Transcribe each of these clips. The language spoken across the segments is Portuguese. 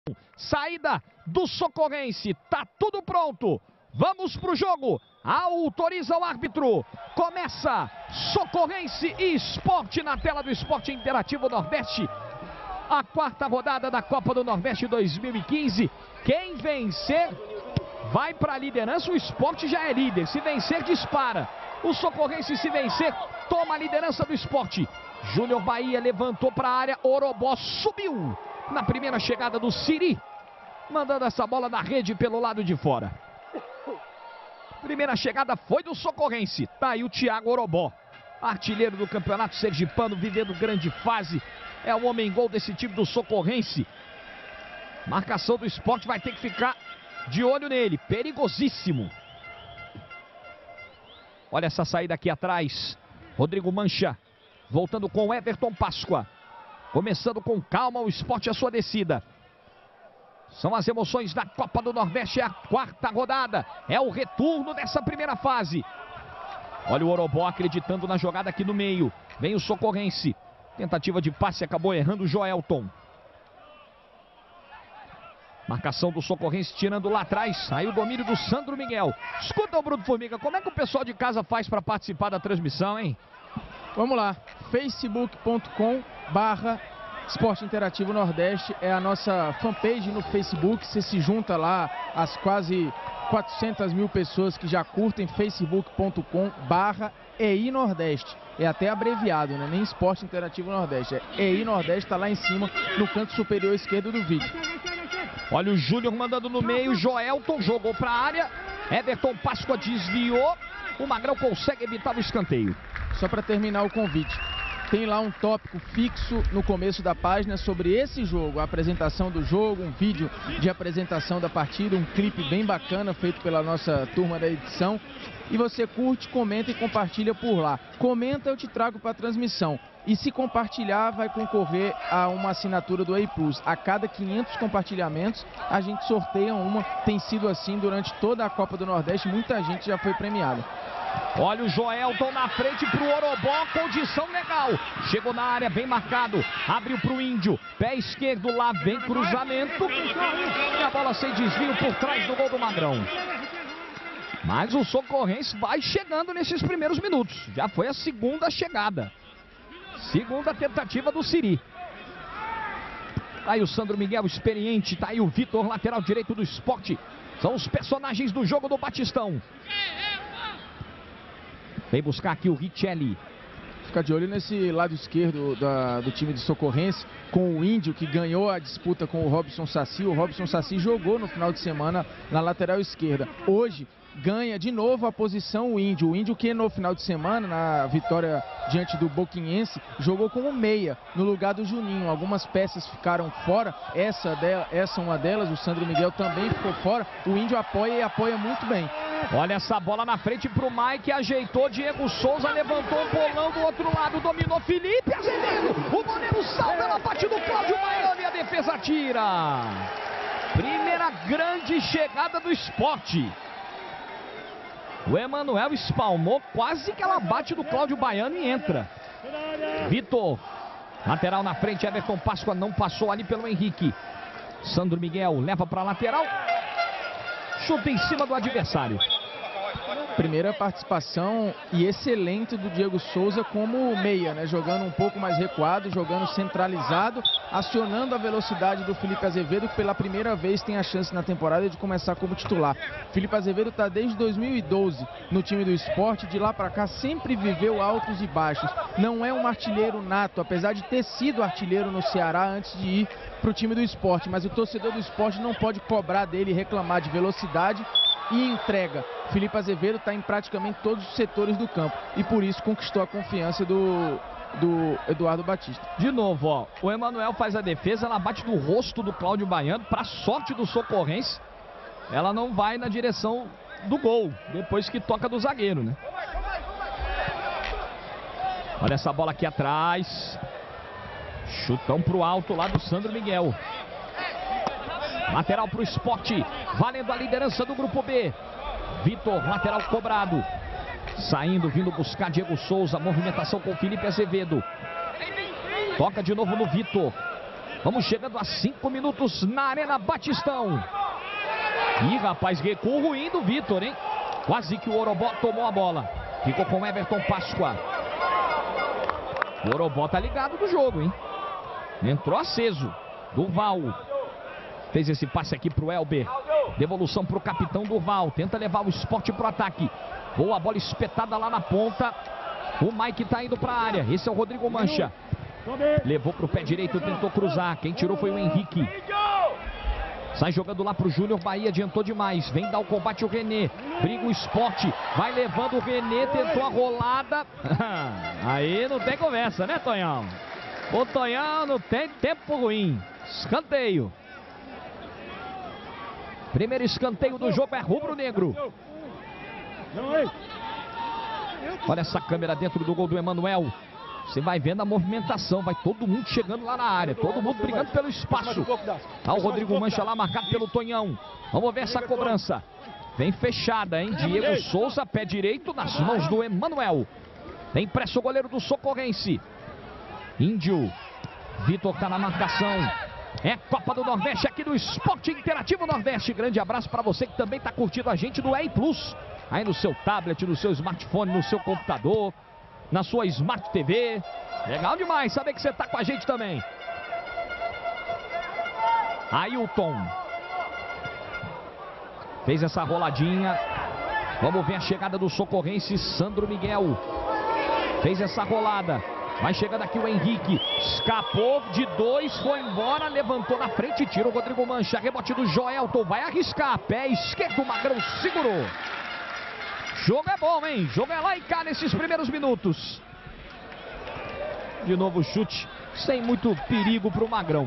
Saída do Socorrense, tá tudo pronto. Vamos pro jogo. Autoriza o árbitro. Começa Socorrense e Sport na tela do Esporte Interativo Nordeste. A quarta rodada da Copa do Nordeste 2015. Quem vencer vai para a liderança. O Sport já é líder. Se vencer, dispara. O Socorrense, se vencer, toma a liderança do Sport. Júnior Bahia levantou para a área. Orobó subiu na primeira chegada do Siri, mandando essa bola na rede pelo lado de fora. Primeira chegada foi do Socorrense. Tá aí o Thiago Orobó, artilheiro do Campeonato Sergipano, vivendo grande fase. É o homem-gol desse time do Socorrense. Marcação do Sport vai ter que ficar de olho nele. Perigosíssimo. Olha essa saída aqui atrás. Rodrigo Mancha voltando com Everton Páscoa. Começando com calma o Sport a sua descida. São as emoções da Copa do Nordeste, é a quarta rodada. É o retorno dessa primeira fase. Olha o Orobó acreditando na jogada aqui no meio. Vem o Socorrense. Tentativa de passe, acabou errando o Joelton. Marcação do Socorrense tirando lá atrás. Aí o domínio do Sandro Miguel. Escuta o Bruno Formiga, como é que o pessoal de casa faz para participar da transmissão, hein? Vamos lá, facebook.com/Esporte Interativo Nordeste é a nossa fanpage no Facebook. Você se junta lá às quase 400 mil pessoas que já curtem. facebook.com/EI Nordeste. É até abreviado, né? Nem Esporte Interativo Nordeste, é EI Nordeste, tá lá em cima no canto superior esquerdo do vídeo. Olha o Júnior mandando no meio, Joelton jogou para a área, Everton Páscoa desviou, o Magrão consegue evitar o escanteio. Só para terminar o convite, tem lá um tópico fixo no começo da página sobre esse jogo, a apresentação do jogo, um vídeo de apresentação da partida, um clipe bem bacana feito pela nossa turma da edição. E você curte, comenta e compartilha por lá. Comenta, eu te trago para a transmissão. E se compartilhar, vai concorrer a uma assinatura do EI Plus. A cada 500 compartilhamentos, a gente sorteia uma. Tem sido assim durante toda a Copa do Nordeste, muita gente já foi premiada. Olha o Joelton na frente pro Orobó, condição legal. Chegou na área, bem marcado. Abriu pro Índio, pé esquerdo lá, vem cruzamento. E a bola sem desvio por trás do gol do Magrão. Mas o Socorrense vai chegando nesses primeiros minutos. Já foi a segunda chegada. Segunda tentativa do Siri. Tá aí o Sandro Miguel, experiente. Tá aí o Vitor, lateral direito do Sport. São os personagens do jogo do Batistão. Vem buscar aqui o Richelli. Fica de olho nesse lado esquerdo do time de Socorrense, com o Índio, que ganhou a disputa com o Robson Saci. O Robson Saci jogou no final de semana na lateral esquerda. Hoje ganha de novo a posição o Índio que no final de semana, na vitória diante do Boquinhense, jogou como meia no lugar do Juninho. Algumas peças ficaram fora, essa uma delas, o Sandro Miguel também ficou fora. O Índio apoia e apoia muito bem. Olha essa bola na frente pro Mike, ajeitou, Diego Souza levantou um bolão do outro lado, dominou Felipe Azevedo, o goleiro salva, ela bate do Cláudio Baiano e a defesa tira. Primeira grande chegada do Sport. O Emanuel espalmou, quase que ela bate do Cláudio Baiano e entra. Vitor, lateral na frente, Everton Páscoa não passou ali pelo Henrique. Sandro Miguel leva para lateral, chuta em cima do adversário. Primeira participação e excelente do Diego Souza como meia, né? Jogando um pouco mais recuado, jogando centralizado, acionando a velocidade do Felipe Azevedo, que pela primeira vez tem a chance na temporada de começar como titular. Felipe Azevedo está desde 2012 no time do Sport, de lá para cá sempre viveu altos e baixos. Não é um artilheiro nato, apesar de ter sido artilheiro no Ceará antes de ir para o time do Sport, mas o torcedor do Sport não pode cobrar dele e reclamar de velocidade e entrega. Felipe Azevedo está em praticamente todos os setores do campo e por isso conquistou a confiança do Eduardo Batista. De novo, ó, o Emanuel faz a defesa, ela bate no rosto do Cláudio Baiano. Para sorte do Socorrense, ela não vai na direção do gol, depois que toca do zagueiro, né? Olha essa bola aqui atrás. Chutão pro alto lá do Sandro Miguel. Lateral pro Sport, valendo a liderança do grupo B. Vitor, lateral cobrado. Saindo, vindo buscar Diego Souza. Movimentação com Felipe Azevedo. Toca de novo no Vitor. Vamos chegando a 5 minutos na Arena Batistão. Ih, rapaz, recuo ruim do Vitor, hein? Quase que o Orobó tomou a bola. Ficou com Everton Páscoa. O Orobó tá ligado do jogo, hein? Entrou aceso. Durval. Fez esse passe aqui pro Elber. Devolução pro capitão Durval. Tenta levar o Sport pro ataque. Boa bola espetada lá na ponta. O Mike tá indo pra área. Esse é o Rodrigo Mancha. Levou pro pé direito, tentou cruzar. Quem tirou foi o Henrique. Sai jogando lá pro Júnior Bahia, adiantou demais. Vem dar o combate o René. Briga o Sport. Vai levando o René, tentou a rolada. Aí não tem conversa, né, Tonhão? O Tonhão não tem tempo ruim. Escanteio. Primeiro escanteio do jogo é rubro-negro. Olha essa câmera dentro do gol do Emanuel. Você vai vendo a movimentação, vai todo mundo chegando lá na área, todo mundo brigando pelo espaço. Tá o Rodrigo Mancha lá marcado pelo Tonhão. Vamos ver essa cobrança. Vem fechada, hein? Diego Souza, pé direito nas mãos do Emanuel. Tem pressa o goleiro do Socorrense. Índio. Vitor tá na marcação. É Copa do Nordeste aqui do Esporte Interativo Nordeste. Grande abraço para você que também tá curtindo a gente do EI Plus. Aí no seu tablet, no seu smartphone, no seu computador, na sua Smart TV. Legal demais saber que você tá com a gente também. Ailton. Fez essa roladinha. Vamos ver a chegada do Socorrense, Sandro Miguel. Fez essa rolada. Vai chegando aqui o Henrique. Escapou de 2, foi embora, levantou na frente, tira o Rodrigo Mancha. Rebote do Joelton, vai arriscar. Pé esquerdo, o Magrão segurou. Jogo é bom, hein? Jogo é lá e cá nesses primeiros minutos. De novo chute, sem muito perigo pro Magrão.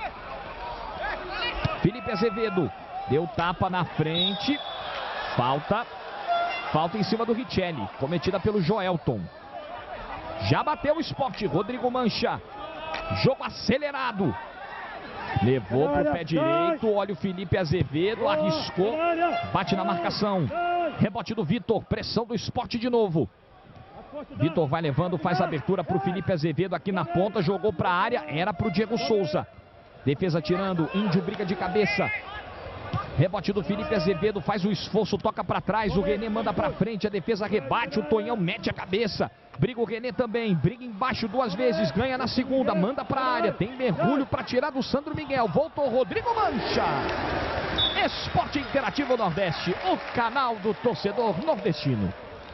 Felipe Azevedo. Deu tapa na frente. Falta em cima do Richelli, cometida pelo Joelton. Já bateu o Sport, Rodrigo Mancha. Jogo acelerado. Levou pro pé direito, olha o Felipe Azevedo, arriscou. Bate na marcação. Rebote do Vitor, pressão do Sport de novo. Vitor vai levando, faz a abertura pro Felipe Azevedo aqui na ponta, jogou pra área, era pro Diego Souza. Defesa tirando, Índio briga de cabeça. Rebote do Felipe Azevedo, faz o esforço, toca pra trás, o René manda pra frente, a defesa rebate, o Tonhão mete a cabeça. Briga o René também, briga embaixo 2 vezes, ganha na segunda, manda pra área, tem mergulho pra tirar do Sandro Miguel, voltou Rodrigo Mancha. Esporte Interativo Nordeste, o canal do torcedor nordestino.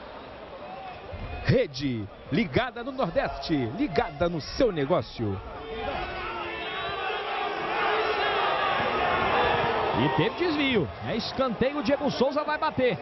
Rede, ligada no Nordeste, ligada no seu negócio. E teve desvio, é escanteio, o Diego Souza vai bater.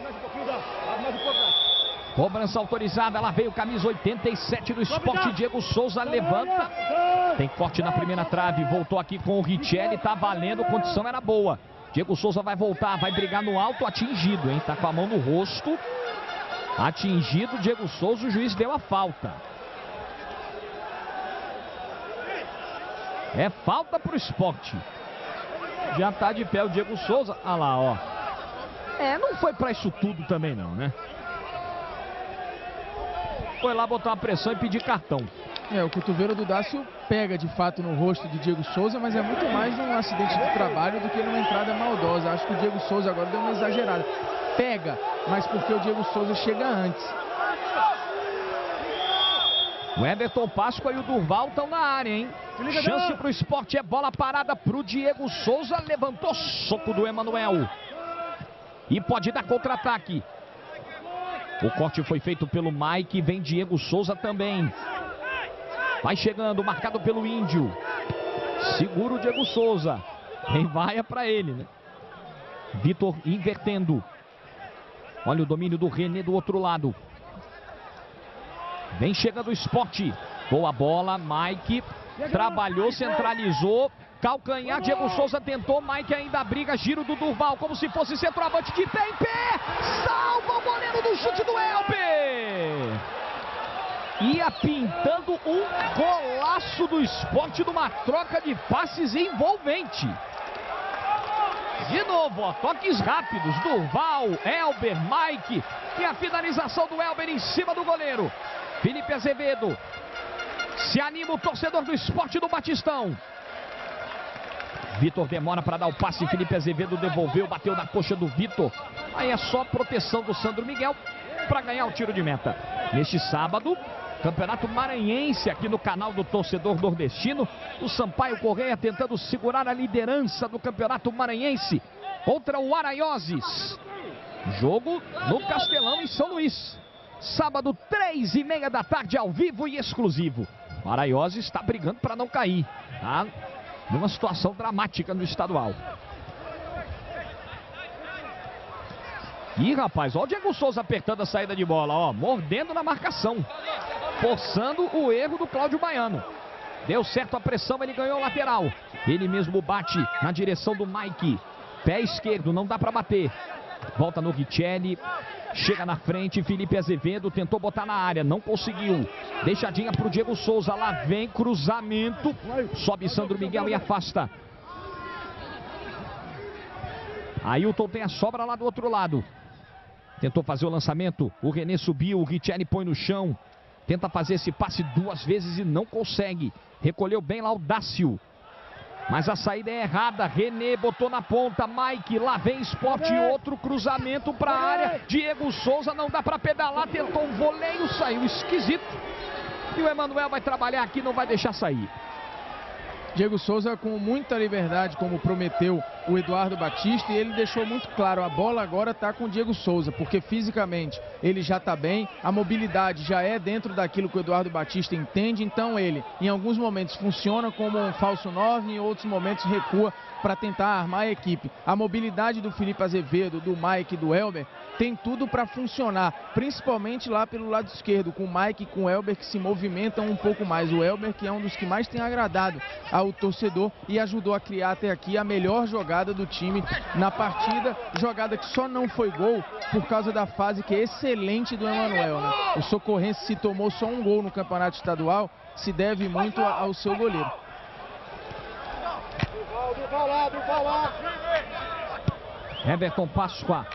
Cobrança autorizada, lá veio camisa 87 do Sport, Diego Souza levanta. Tem corte na primeira trave, voltou aqui com o Richelli, tá valendo, condição era boa. Diego Souza vai voltar, vai brigar no alto, atingido, hein? Tá com a mão no rosto. Atingido, Diego Souza, o juiz deu a falta. É falta pro Sport. Já tá de pé o Diego Souza. Ah lá, ó. Não foi pra isso tudo também não, né? Foi lá botar uma pressão e pedir cartão. O cotovelo do Dácio pega de fato no rosto de Diego Souza, mas é muito mais num acidente de trabalho do que numa entrada maldosa. Acho que o Diego Souza agora deu uma exagerada. Pega, mas porque o Diego Souza chega antes. O Everton Páscoa e o Durval estão na área, hein? Chance pro Sport, é bola parada pro Diego Souza. Levantou, soco do Emanuel. E pode dar contra-ataque. O corte foi feito pelo Mike, vem Diego Souza também. Vai chegando, marcado pelo Índio. Segura o Diego Souza. Quem vai é pra ele, né? Vitor invertendo. Olha o domínio do René do outro lado. Vem chegando o Sport. Boa bola, Mike. Trabalhou, centralizou. Calcanhar, Diego Souza tentou. Mike ainda briga. Giro do Durval, como se fosse centroavante de pé em pé. Salva o goleiro do chute do Elber. Ia pintando um golaço do Sport numa troca de passes envolvente. De novo, ó, toques rápidos. Durval, Elber, Mike. E a finalização do Elber em cima do goleiro. Felipe Azevedo. Se anima o torcedor do Sport do Batistão. Vitor demora para dar o passe, Felipe Azevedo devolveu, bateu na coxa do Vitor. Aí é só proteção do Sandro Miguel para ganhar o tiro de meta. Neste sábado, Campeonato Maranhense aqui no canal do Torcedor Nordestino. O Sampaio Correia tentando segurar a liderança do Campeonato Maranhense contra o Araioses. Jogo no Castelão, em São Luís. Sábado, 3h30 da tarde, ao vivo e exclusivo. O Araioses está brigando para não cair. Tá numa situação dramática no estadual. Ih, rapaz, olha o Diego Souza apertando a saída de bola, ó, mordendo na marcação, forçando o erro do Cláudio Baiano. Deu certo a pressão, ele ganhou o lateral. Ele mesmo bate na direção do Mike. Pé esquerdo, não dá para bater. Volta no Richelli. Chega na frente, Felipe Azevedo tentou botar na área, não conseguiu. Deixadinha pro Diego Souza, lá vem cruzamento. Sobe Sandro Miguel e afasta. Ailton tem a sobra lá do outro lado. Tentou fazer o lançamento, o René subiu, o Richelli põe no chão. Tenta fazer esse passe 2 vezes e não consegue. Recolheu bem lá o Dácio. Mas a saída é errada, René botou na ponta, Mike, lá vem Sport, outro cruzamento para a área, Diego Souza, não dá para pedalar, tentou um voleio, saiu esquisito. E o Emanuel vai trabalhar aqui, não vai deixar sair. Diego Souza com muita liberdade, como prometeu o Eduardo Batista, e ele deixou muito claro, a bola agora está com o Diego Souza, porque fisicamente ele já está bem, a mobilidade já é dentro daquilo que o Eduardo Batista entende, então ele em alguns momentos funciona como um falso 9, em outros momentos recua para tentar armar a equipe. A mobilidade do Felipe Azevedo, do Mike e do Elber tem tudo para funcionar, principalmente lá pelo lado esquerdo, com o Mike e com o Elber que se movimentam um pouco mais. O Elber que é um dos que mais tem agradado ao torcedor e ajudou a criar até aqui a melhor jogada do time na partida, jogada que só não foi gol por causa da fase que é excelente do Emanuel, né? O Socorrense, se tomou só um gol no campeonato estadual, se deve muito ao seu goleiro. Everton Páscoa.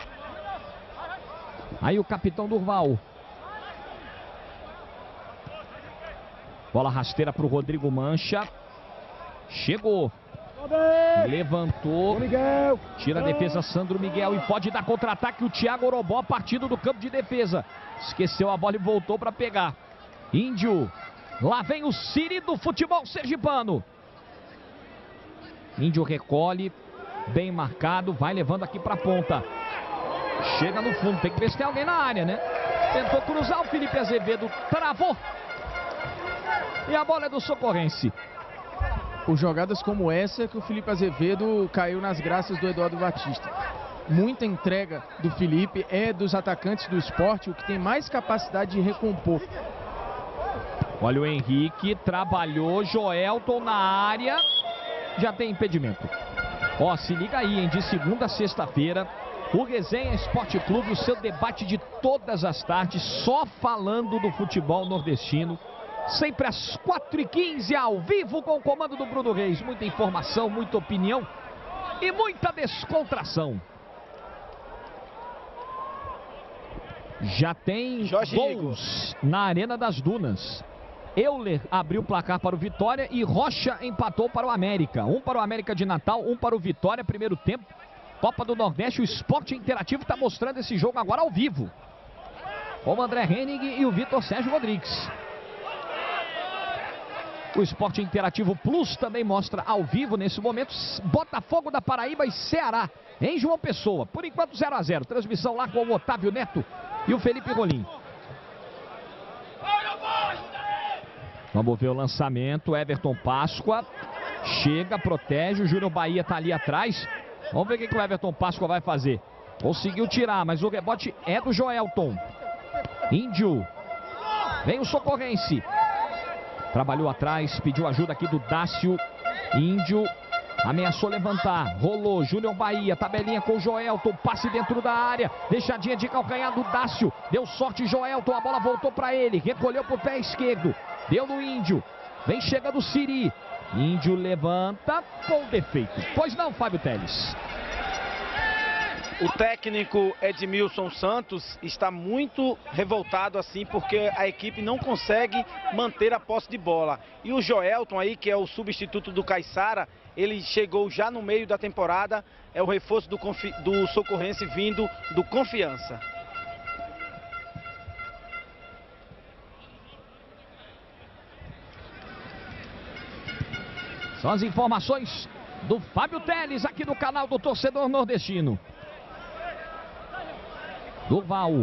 Aí o capitão Durval. Bola rasteira para o Rodrigo Mancha. Chegou. Levantou. Tira a defesa Sandro Miguel. E pode dar contra-ataque o Thiago Orobó, partindo do campo de defesa. Esqueceu a bola e voltou para pegar. Índio. Lá vem o Siri do futebol sergipano. Índio recolhe. Bem marcado. Vai levando aqui para a ponta. Chega no fundo. Tem que ver se tem alguém na área, né? Tentou cruzar, o Felipe Azevedo travou. E a bola é do Socorrense. Por jogadas como essa que o Felipe Azevedo caiu nas graças do Eduardo Batista. Muita entrega do Felipe, é dos atacantes do Sport o que tem mais capacidade de recompor. Olha o Henrique, trabalhou, Joelton na área, já tem impedimento. Ó, se liga aí, hein, de segunda a sexta-feira, o Resenha Esporte Clube, o seu debate de todas as tardes, só falando do futebol nordestino. Sempre às 4h15, ao vivo, com o comando do Bruno Reis. Muita informação, muita opinião e muita descontração. Já tem gols na Arena das Dunas. Euler abriu o placar para o Vitória e Rocha empatou para o América. Um para o América de Natal, um para o Vitória, primeiro tempo. Copa do Nordeste, o Esporte Interativo está mostrando esse jogo agora ao vivo. Com o André Henning e o Vitor Sérgio Rodrigues. O Esporte Interativo Plus também mostra ao vivo nesse momento Botafogo da Paraíba e Ceará em João Pessoa. Por enquanto 0-0. Transmissão lá com o Otávio Neto e o Felipe Rolim. Vamos ver o lançamento. Everton Páscoa chega, protege. O Júnior Bahia está ali atrás. Vamos ver o que o Everton Páscoa vai fazer. Conseguiu tirar, mas o rebote é do Joelton. Índio. Vem o Socorrense. Trabalhou atrás, pediu ajuda aqui do Dácio. Índio ameaçou levantar, rolou, Júnior Bahia, tabelinha com o Joelton, passe dentro da área, deixadinha de calcanhar do Dácio, deu sorte Joelton, a bola voltou para ele, recolheu pro pé esquerdo, deu no Índio, vem chegando o Siri, Índio levanta com defeito, pois não, Fábio Teles? O técnico Edmilson Santos está muito revoltado assim porque a equipe não consegue manter a posse de bola. E o Joelton aí, que é o substituto do Caiçara, ele chegou já no meio da temporada, é o reforço do Socorrense vindo do Confiança. São as informações do Fábio Teles aqui no canal do Torcedor Nordestino. Durval.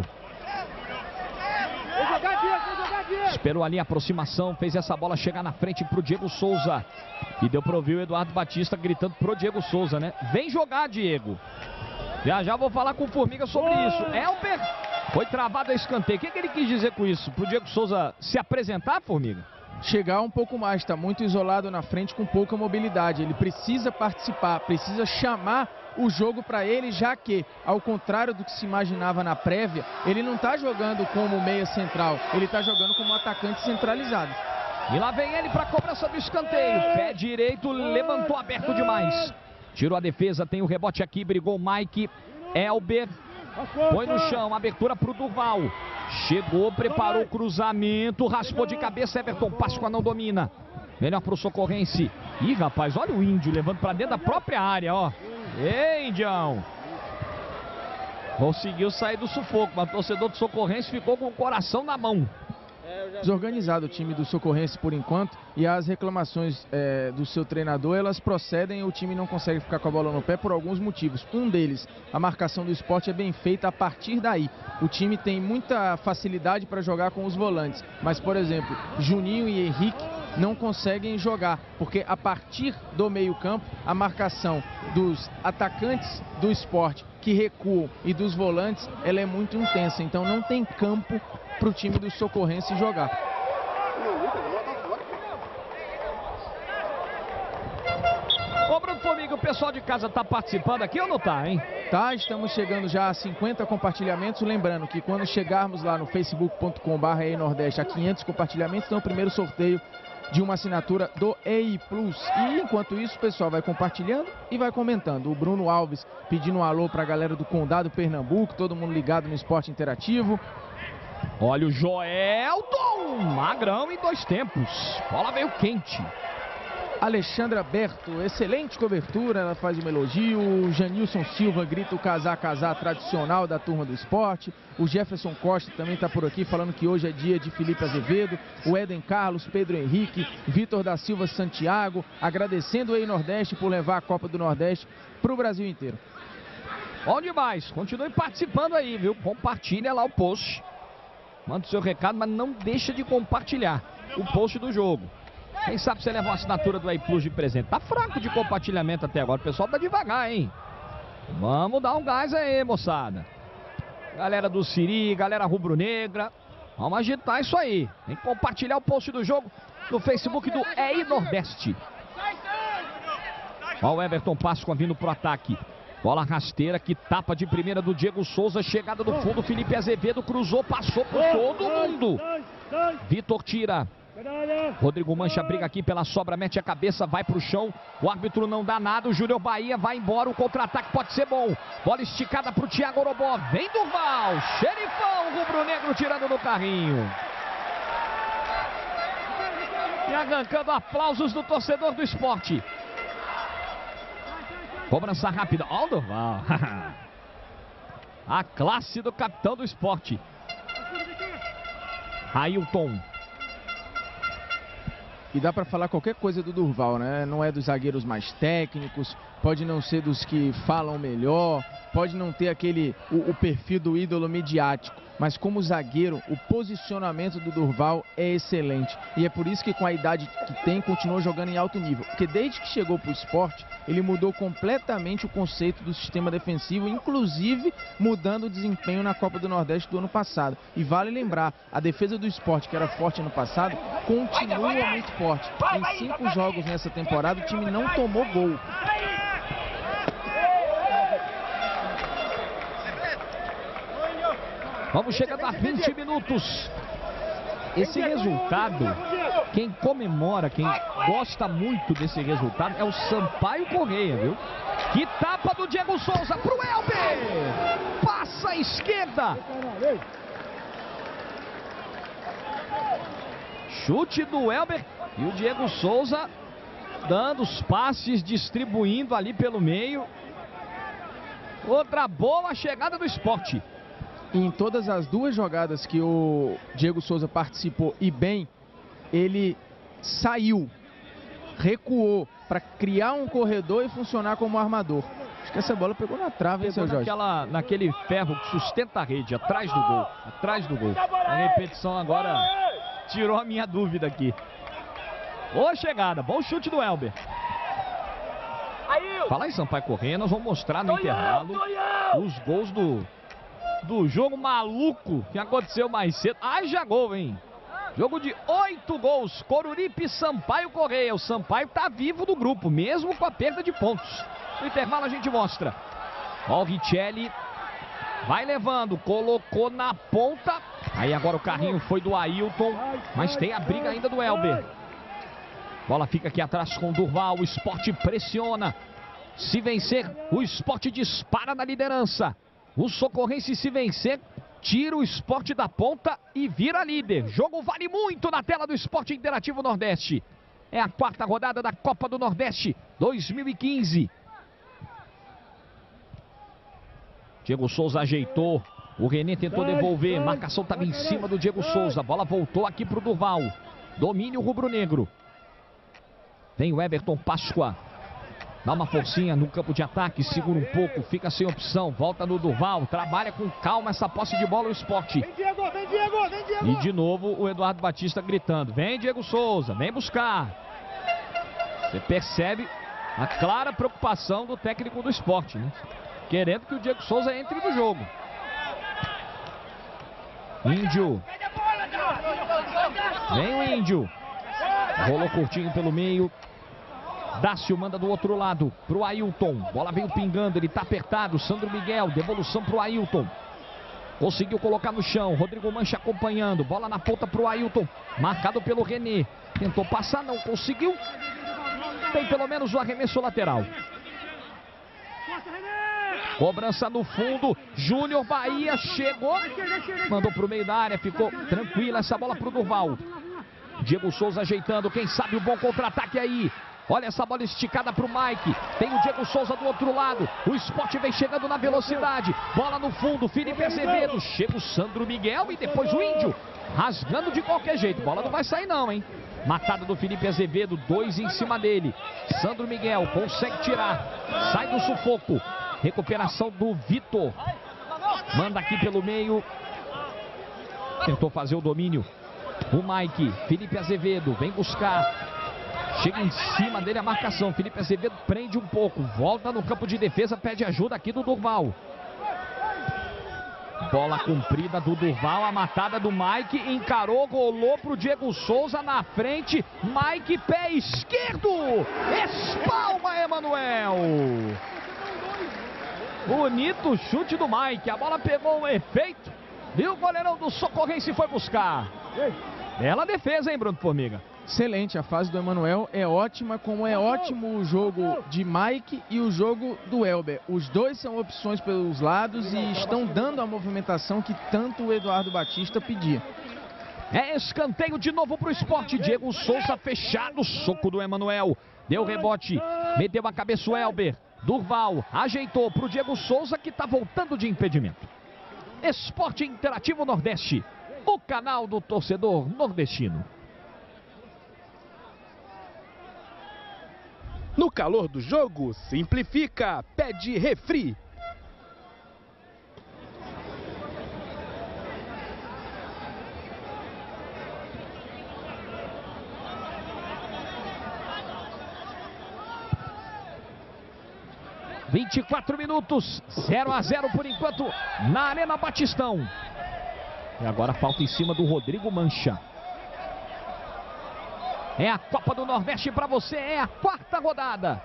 Esperou ali a aproximação, fez essa bola chegar na frente pro Diego Souza. E deu pra ouvir o Eduardo Batista gritando pro Diego Souza, né? Vem jogar, Diego. Já vou falar com o Formiga sobre isso. Elber foi travado a escanteio. O que ele quis dizer com isso? Pro Diego Souza se apresentar, Formiga? Chegar um pouco mais, está muito isolado na frente com pouca mobilidade. Ele precisa participar, precisa chamar o jogo para ele, já que, ao contrário do que se imaginava na prévia, ele não está jogando como meia central, ele está jogando como atacante centralizado. E lá vem ele para a cobrança do escanteio. Pé direito, levantou aberto demais. Tirou a defesa, tem o rebote aqui, brigou o Mike. Elber foi no chão, abertura para o Durval. Chegou, preparou o cruzamento, raspou de cabeça, Everton Páscoa não domina. Melhor para o Socorrense. Ih, rapaz, olha o Índio levando para dentro da própria área, ó. Ei, Indião. Conseguiu sair do sufoco, mas o torcedor do Socorrense ficou com o coração na mão. Desorganizado o time do Socorrense por enquanto, e as reclamações do seu treinador, elas procedem, o time não consegue ficar com a bola no pé por alguns motivos. Um deles, a marcação do Sport é bem feita a partir daí. O time tem muita facilidade para jogar com os volantes, mas, por exemplo, Juninho e Henrique não conseguem jogar, porque a partir do meio-campo, a marcação dos atacantes do Sport que recuam e dos volantes, ela é muito intensa, então não tem campo para o time do Socorrense jogar. Ô Bruno Formiga, o pessoal de casa tá participando aqui ou não tá, hein? Tá, estamos chegando já a 50 compartilhamentos, lembrando que quando chegarmos lá no facebook.com/Nordeste a 500 compartilhamentos, tem o primeiro sorteio de uma assinatura do EI Plus. E enquanto isso, o pessoal vai compartilhando e vai comentando. O Bruno Alves pedindo um alô para a galera do Condado Pernambuco, todo mundo ligado no esporte interativo. Olha o Joelton, magrão em 2 tempos. Bola veio quente. Alexandra Berto, excelente cobertura, ela faz um elogio. O Janilson Silva grita o casar tradicional da turma do esporte. O Jefferson Costa também está por aqui falando que hoje é dia de Felipe Azevedo. O Eden Carlos, Pedro Henrique, Vitor da Silva Santiago, agradecendo o EI Nordeste por levar a Copa do Nordeste para o Brasil inteiro. Bom demais, continue participando aí, viu? Compartilha lá o post. Manda o seu recado, mas não deixa de compartilhar o post do jogo. Quem sabe você leva uma assinatura do EI Plus de presente. Tá fraco de compartilhamento até agora. O pessoal tá devagar, hein? Vamos dar um gás aí, moçada. Galera do Siri, galera rubro-negra. Vamos agitar isso aí. Tem que compartilhar o post do jogo no Facebook do EI Nordeste. Olha o Everton Páscoa vindo pro ataque. Bola rasteira, que tapa de primeira do Diego Souza. Chegada do fundo, Felipe Azevedo cruzou, passou por todo mundo. Vitor tira. Rodrigo Mancha briga aqui pela sobra, mete a cabeça, vai pro chão. O árbitro não dá nada, o Júnior Bahia vai embora. O contra-ataque pode ser bom. Bola esticada pro Thiago Orobó. Vem Durval, xerifão rubro-negro tirando no carrinho. E arrancando aplausos do torcedor do esporte. Cobrança rápida. Olha o Durval. A classe do capitão do esporte. Ailton. E dá para falar qualquer coisa do Durval, né? Não é dos zagueiros mais técnicos, pode não ser dos que falam melhor, pode não ter o perfil do ídolo midiático, mas como zagueiro, o posicionamento do Durval é excelente. E é por isso que, com a idade que tem, continuou jogando em alto nível. Porque desde que chegou para o esporte, ele mudou completamente o conceito do sistema defensivo, inclusive mudando o desempenho na Copa do Nordeste do ano passado. E vale lembrar, a defesa do esporte, que era forte ano passado, continua muito forte. Em 5 jogos nessa temporada, o time não tomou gol. Vamos chegando a 20 minutos. Esse resultado, quem comemora, quem gosta muito desse resultado é o Sampaio Correia, viu? Que tapa do Diego Souza pro Elber. esquerda. Chute do Elber e o Diego Souza dando os passes, distribuindo ali pelo meio. Outra boa chegada do Sport. Em todas as duas jogadas que o Diego Souza participou e bem, ele saiu, recuou para criar um corredor e funcionar como armador. Acho que essa bola pegou na trave, hein, seu Jorge? Naquele ferro que sustenta a rede, atrás do gol. Atrás do gol. A repetição agora tirou a minha dúvida aqui. Boa chegada, bom chute do Elber. Falar em Sampaio Corrêa, nós vamos mostrar no intervalo os gols do jogo maluco que aconteceu mais cedo. Haja gol, hein? Jogo de 8 gols, Coruripe e Sampaio Corrêa. O Sampaio tá vivo do grupo, mesmo com a perda de pontos. No intervalo a gente mostra. Ó, o Richelli vai levando, colocou na ponta. Aí agora o carrinho foi do Ailton, mas tem a briga ainda do Elber. Bola fica aqui atrás com o Durval, o Sport pressiona. Se vencer, o Sport dispara na liderança. O Socorrense, se vencer, tira o Sport da ponta e vira líder. Jogo vale muito na tela do Sport Interativo Nordeste. É a 4ª rodada da Copa do Nordeste 2015. Diego Souza ajeitou. O René tentou devolver. Marcação estava em cima do Diego Souza. A bola voltou aqui para o Durval. Domínio rubro-negro. Tem o Everton Páscoa. Dá uma forcinha no campo de ataque. Segura um pouco. Fica sem opção. Volta no Durval. Trabalha com calma essa posse de bola o Sport. Vem Diego, vem Diego, vem Diego. E de novo o Eduardo Batista gritando. Vem Diego Souza. Vem buscar. Você percebe a clara preocupação do técnico do Sport, né? Querendo que o Diego Souza entre no jogo. Índio. Vem o Índio. Rolou curtinho pelo meio. Dácio manda do outro lado pro Ailton. Bola veio pingando, ele tá apertado. Sandro Miguel, devolução pro Ailton. Conseguiu colocar no chão. Rodrigo Mancha acompanhando. Bola na ponta pro Ailton. Marcado pelo René. Tentou passar, não conseguiu. Tem pelo menos o arremesso lateral. Cobrança no fundo. Júnior Bahia chegou. Mandou pro meio da área. Ficou tranquila essa bola pro Durval. Diego Souza ajeitando. Quem sabe o bom contra-ataque aí. Olha essa bola esticada para o Mike. Tem o Diego Souza do outro lado. O Sport vem chegando na velocidade. Bola no fundo. Felipe Azevedo. Chega o Sandro Miguel e depois o Índio. Rasgando de qualquer jeito. Bola não vai sair não, hein? Matada do Felipe Azevedo. 2 em cima dele. Sandro Miguel consegue tirar. Sai do sufoco. Recuperação do Vitor. Manda aqui pelo meio. Tentou fazer o domínio. O Mike. Felipe Azevedo. Vem buscar. Chega em cima dele a marcação. Felipe Azevedo prende um pouco. Volta no campo de defesa. Pede ajuda aqui do Durval. Bola comprida do Durval. A matada do Mike. Encarou, rolou pro Diego Souza na frente. Mike, pé esquerdo. Espalma, Emanuel. Bonito chute do Mike. A bola pegou um efeito. E o goleirão do Socorrense foi buscar. Bela defesa, hein, Bruno Formiga? Excelente, a fase do Emanuel é ótima, como é ótimo o jogo de Mike e o jogo do Elber. Os dois são opções pelos lados e estão dando a movimentação que tanto o Eduardo Batista pedia. É escanteio de novo para o Sport. Diego Souza fechado, soco do Emanuel. Deu rebote, meteu a cabeça o Elber. Durval ajeitou para o Diego Souza que está voltando de impedimento. Sport Interativo Nordeste, o canal do torcedor nordestino. No calor do jogo, simplifica, pede refri. (24 minutos, 0-0 por enquanto na Arena Batistão. E agora falta em cima do Rodrigo Mancha. É a Copa do Nordeste para você, é a 4ª rodada.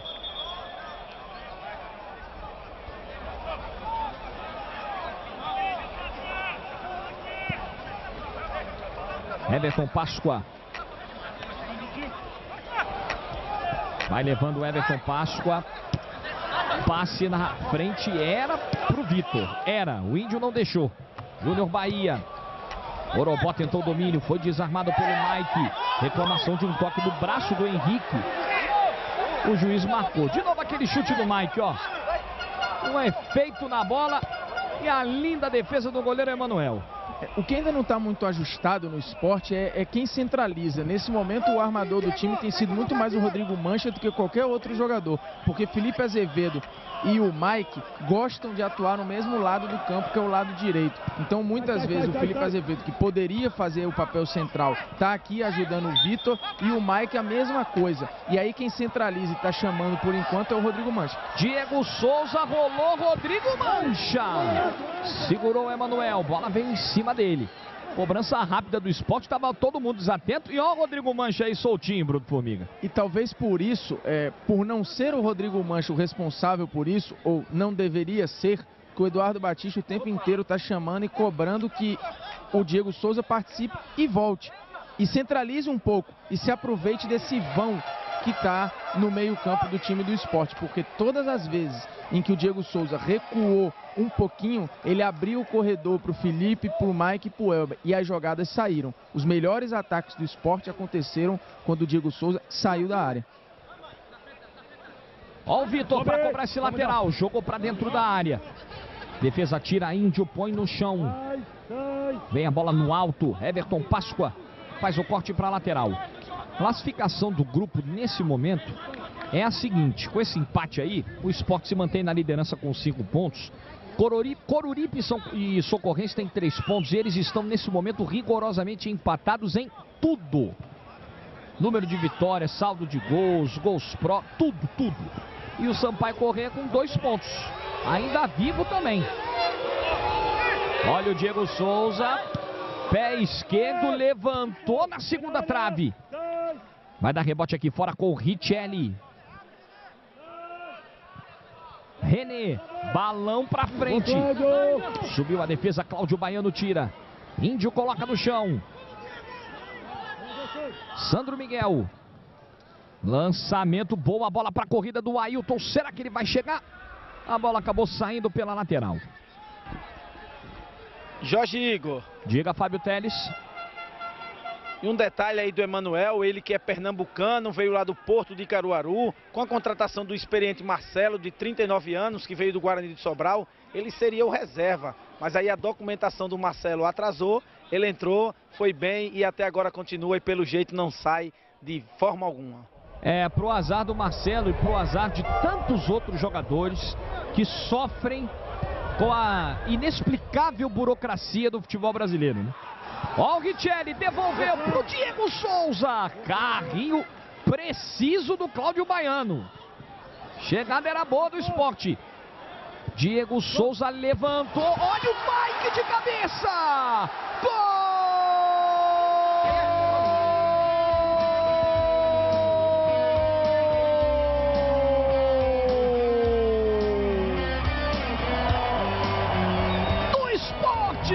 Everton Páscoa. Vai levando o Everton Páscoa. passe na frente era pro Vitor. O Índio não deixou. Júnior Bahia. Orobó tentou o domínio, foi desarmado pelo Mike. Reclamação de um toque do braço do Henrique. O juiz marcou. De novo aquele chute do Mike, ó. Um efeito na bola e a linda defesa do goleiro Emanuel. O que ainda não está muito ajustado no esporte é quem centraliza. Nesse momento, o armador do time tem sido muito mais o Rodrigo Mancha do que qualquer outro jogador. Porque Felipe Azevedo e o Mike gostam de atuar no mesmo lado do campo, que é o lado direito. Então, muitas vezes, o Felipe Azevedo, que poderia fazer o papel central, está aqui ajudando o Vitor, e o Mike a mesma coisa. E aí, quem centraliza e está chamando por enquanto é o Rodrigo Mancha. Diego Souza rolou, Rodrigo Mancha. Segurou o Emanuel, bola veio em cima dele. Cobrança rápida do esporte, estava todo mundo desatento. E ó o Rodrigo Mancha aí soltinho, Bruno Formiga. E talvez por isso, por não ser o Rodrigo Mancha o responsável por isso, ou não deveria ser, que o Eduardo Batista o tempo inteiro está chamando e cobrando que o Diego Souza participe e volte. E centralize um pouco e se aproveite desse vão que está no meio-campo do time do esporte. Porque todas as vezes em que o Diego Souza recuou um pouquinho, ele abriu o corredor para o Felipe, para o Mike e para o Elber. E as jogadas saíram. Os melhores ataques do esporte aconteceram quando o Diego Souza saiu da área. Ó o Vitor para cobrar esse lateral. Jogou para dentro da área. Defesa tira, Índio põe no chão. Vem a bola no alto. Everton Páscoa faz o corte para a lateral. Classificação do grupo nesse momento é a seguinte: com esse empate aí, o Sport se mantém na liderança com 5 pontos. Coruripe e Socorrense têm 3 pontos e eles estão nesse momento rigorosamente empatados em tudo. Número de vitórias, saldo de gols, gols pró, tudo. E o Sampaio Corrêa com 2 pontos, ainda vivo também. Olha o Diego Souza, pé esquerdo, levantou na segunda trave. Vai dar rebote aqui fora com o Richelli. René, balão pra frente. Subiu a defesa, Cláudio Baiano tira. Índio coloca no chão. Sandro Miguel. Lançamento, boa bola pra corrida do Ailton. Será que ele vai chegar? A bola acabou saindo pela lateral. Jorge Igor. Diga, Fábio Teles. E um detalhe aí do Emanuel, ele que é pernambucano, veio lá do Porto de Caruaru, com a contratação do experiente Marcelo, de 39 anos, que veio do Guarani de Sobral, ele seria o reserva. Mas aí a documentação do Marcelo atrasou, ele entrou, foi bem e até agora continua e pelo jeito não sai de forma alguma. Pro azar do Marcelo e pro azar de tantos outros jogadores que sofrem com a inexplicável burocracia do futebol brasileiro, né? Ó o Richelli, devolveu pro Diego Souza. Carrinho preciso do Cláudio Baiano. Chegada era boa do esporte. Diego Souza levantou. Olha o Mike de cabeça. Gol! Do esporte!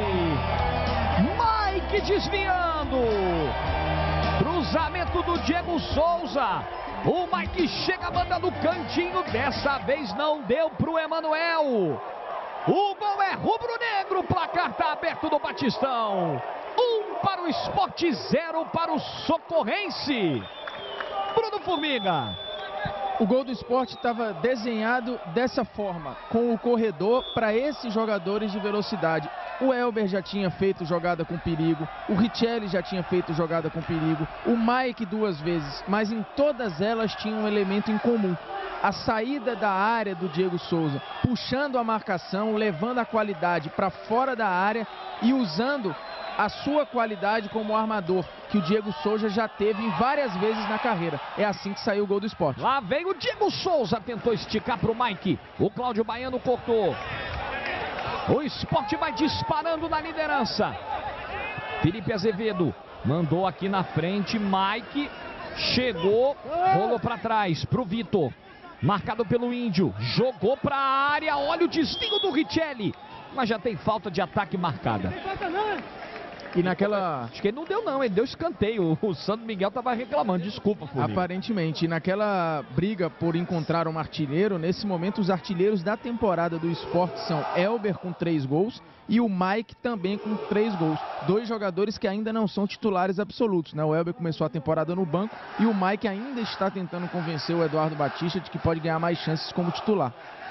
Desviando, cruzamento do Diego Souza, o Mike chega mandando cantinho, dessa vez não deu pro Emanuel. O gol é rubro-negro, o placar tá aberto do Batistão, 1 para o Sport, 0 para o Socorrense. Bruno Formiga. O gol do Sport estava desenhado dessa forma, com o corredor para esses jogadores de velocidade. O Elber já tinha feito jogada com perigo, o Richelli já tinha feito jogada com perigo, o Mike 2 vezes, mas em todas elas tinha um elemento em comum. A saída da área do Diego Souza, puxando a marcação, levando a qualidade para fora da área e usando a sua qualidade como armador, que o Diego Souza já teve em várias vezes na carreira. É assim que saiu o gol do Sport. Lá vem o Diego Souza, tentou esticar para o Mike, o Cláudio Baiano cortou. O Sport vai disparando na liderança. Felipe Azevedo mandou aqui na frente, Mike chegou, rolou para trás pro Vitor. Marcado pelo Índio, jogou para a área, olha o desvio do Richelli. Mas já tem falta de ataque marcada. E naquela... Acho que ele não deu não, ele deu escanteio. O Santo Miguel tava reclamando, desculpa, Formiga. Aparentemente, e naquela briga por encontrar um artilheiro, nesse momento os artilheiros da temporada do Sport são Elber com 3 gols e o Mike também com 3 gols. 2 jogadores que ainda não são titulares absolutos, né? O Elber começou a temporada no banco e o Mike ainda está tentando convencer o Eduardo Batista de que pode ganhar mais chances como titular.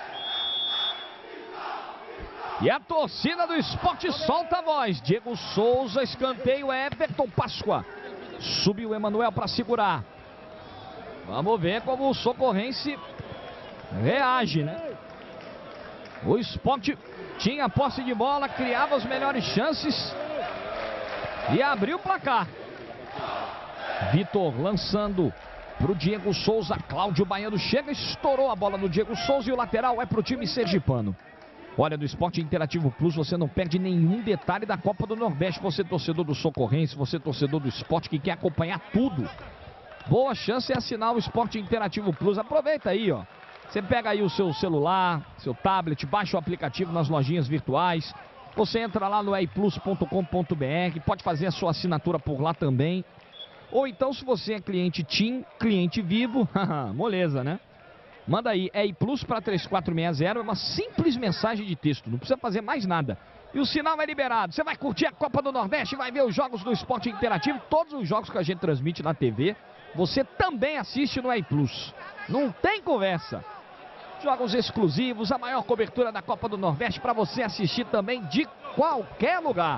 E a torcida do Sport solta a voz. Diego Souza, escanteio, Everton Páscoa. Subiu o Emanuel para segurar. Vamos ver como o Socorrense reage, né? O Sport tinha posse de bola, criava as melhores chances e abriu o placar. Vitor lançando para o Diego Souza. Cláudio Baiano chega, estourou a bola no Diego Souza e o lateral é para o time sergipano. Olha, do Esporte Interativo Plus você não perde nenhum detalhe da Copa do Nordeste. Você torcedor do Socorrense, você torcedor do Esporte que quer acompanhar tudo. Boa chance é assinar o Esporte Interativo Plus. Aproveita aí, ó. Você pega aí o seu celular, seu tablet, baixa o aplicativo nas lojinhas virtuais. Você entra lá no eiplus.com.br, pode fazer a sua assinatura por lá também. Ou então, se você é cliente TIM, cliente Vivo, moleza, né? Manda aí, EIPLUS para 3460, é uma simples mensagem de texto, não precisa fazer mais nada. E o sinal é liberado, você vai curtir a Copa do Nordeste, vai ver os jogos do Esporte Interativo, todos os jogos que a gente transmite na TV, você também assiste no EIPLUS. Não tem conversa. Jogos exclusivos, a maior cobertura da Copa do Nordeste para você assistir também de qualquer lugar.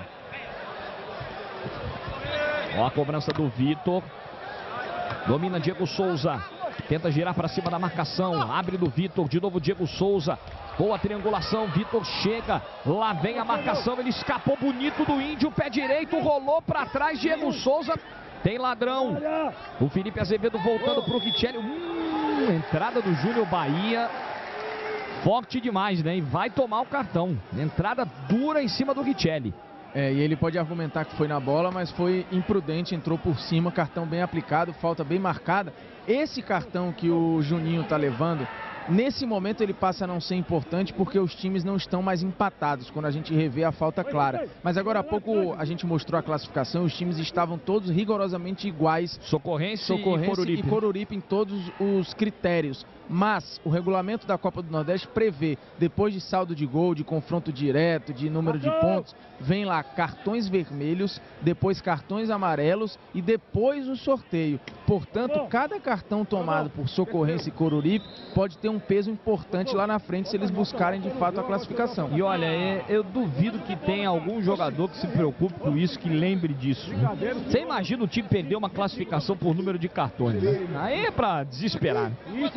Ó a cobrança do Vitor. Domina Diego Souza. Tenta girar para cima da marcação. Abre do Vitor. De novo Diego Souza. Boa triangulação. Vitor chega. Lá vem a marcação. Ele escapou bonito do Índio. Pé direito. Rolou para trás. Diego Souza. Tem ladrão. O Felipe Azevedo voltando para o Richelli. Entrada do Júnior Bahia. Forte demais, né? E vai tomar o cartão. Entrada dura em cima do Richelli. E ele pode argumentar que foi na bola, mas foi imprudente, entrou por cima, cartão bem aplicado, falta bem marcada. Esse cartão que o Juninho tá levando, nesse momento ele passa a não ser importante porque os times não estão mais empatados quando a gente revê a falta clara. Mas agora há pouco a gente mostrou a classificação, os times estavam todos rigorosamente iguais. Socorrense e Coruripe em todos os critérios. Mas o regulamento da Copa do Nordeste prevê, depois de saldo de gol, de confronto direto, de número de pontos, vem lá cartões vermelhos, depois cartões amarelos e depois o sorteio. Portanto, cada cartão tomado por Socorrense e Coruripe pode ter um peso importante lá na frente se eles buscarem de fato a classificação. E olha, eu duvido que tenha algum jogador que se preocupe com isso, que lembre disso. Você imagina o time perder uma classificação por número de cartões, né? Aí é pra desesperar.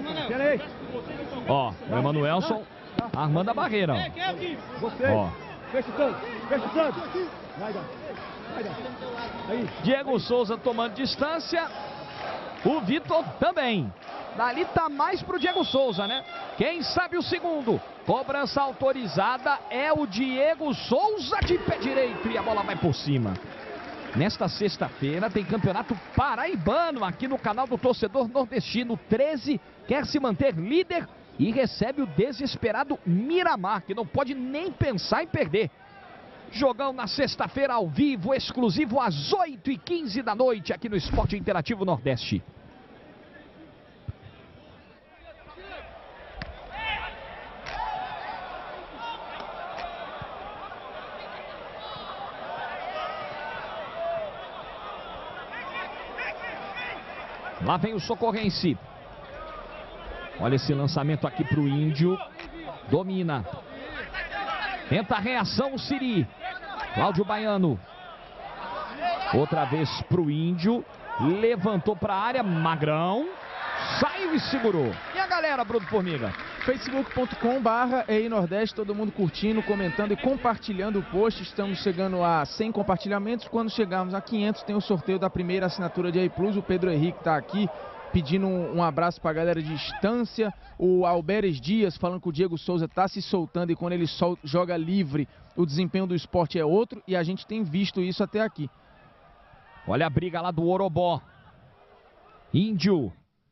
Ó, o Emanuelson armando a barreira. Ó. Fecha o canto. Vai dar. Diego Souza tomando distância. O Vitor também. Dali tá mais pro Diego Souza, né? Quem sabe o segundo. Cobrança autorizada é o Diego Souza de pé direito e a bola vai por cima. Nesta sexta-feira tem campeonato paraibano aqui no canal do Torcedor Nordestino. 13 quer se manter líder e recebe o desesperado Miramar, que não pode nem pensar em perder. Jogão na sexta-feira ao vivo, exclusivo às 8h15 da noite aqui no Esporte Interativo Nordeste. Lá vem o Socorrense. Olha esse lançamento aqui para o Índio. Domina. Tenta a reação o Siri. Cláudio Baiano. Outra vez para o Índio. Levantou para a área. Magrão. Saiu e segurou. E a galera, Bruno Formiga? Facebook.com/EINordeste, todo mundo curtindo, comentando e compartilhando o post. Estamos chegando a 100 compartilhamentos. Quando chegarmos a 500 tem o sorteio da primeira assinatura de EIPLUS. O Pedro Henrique está aqui pedindo um abraço para a galera de Estância. O Alberes Dias falando que o Diego Souza está se soltando e quando ele joga livre o desempenho do esporte é outro. E a gente tem visto isso até aqui. Olha a briga lá do Orobó. Índio.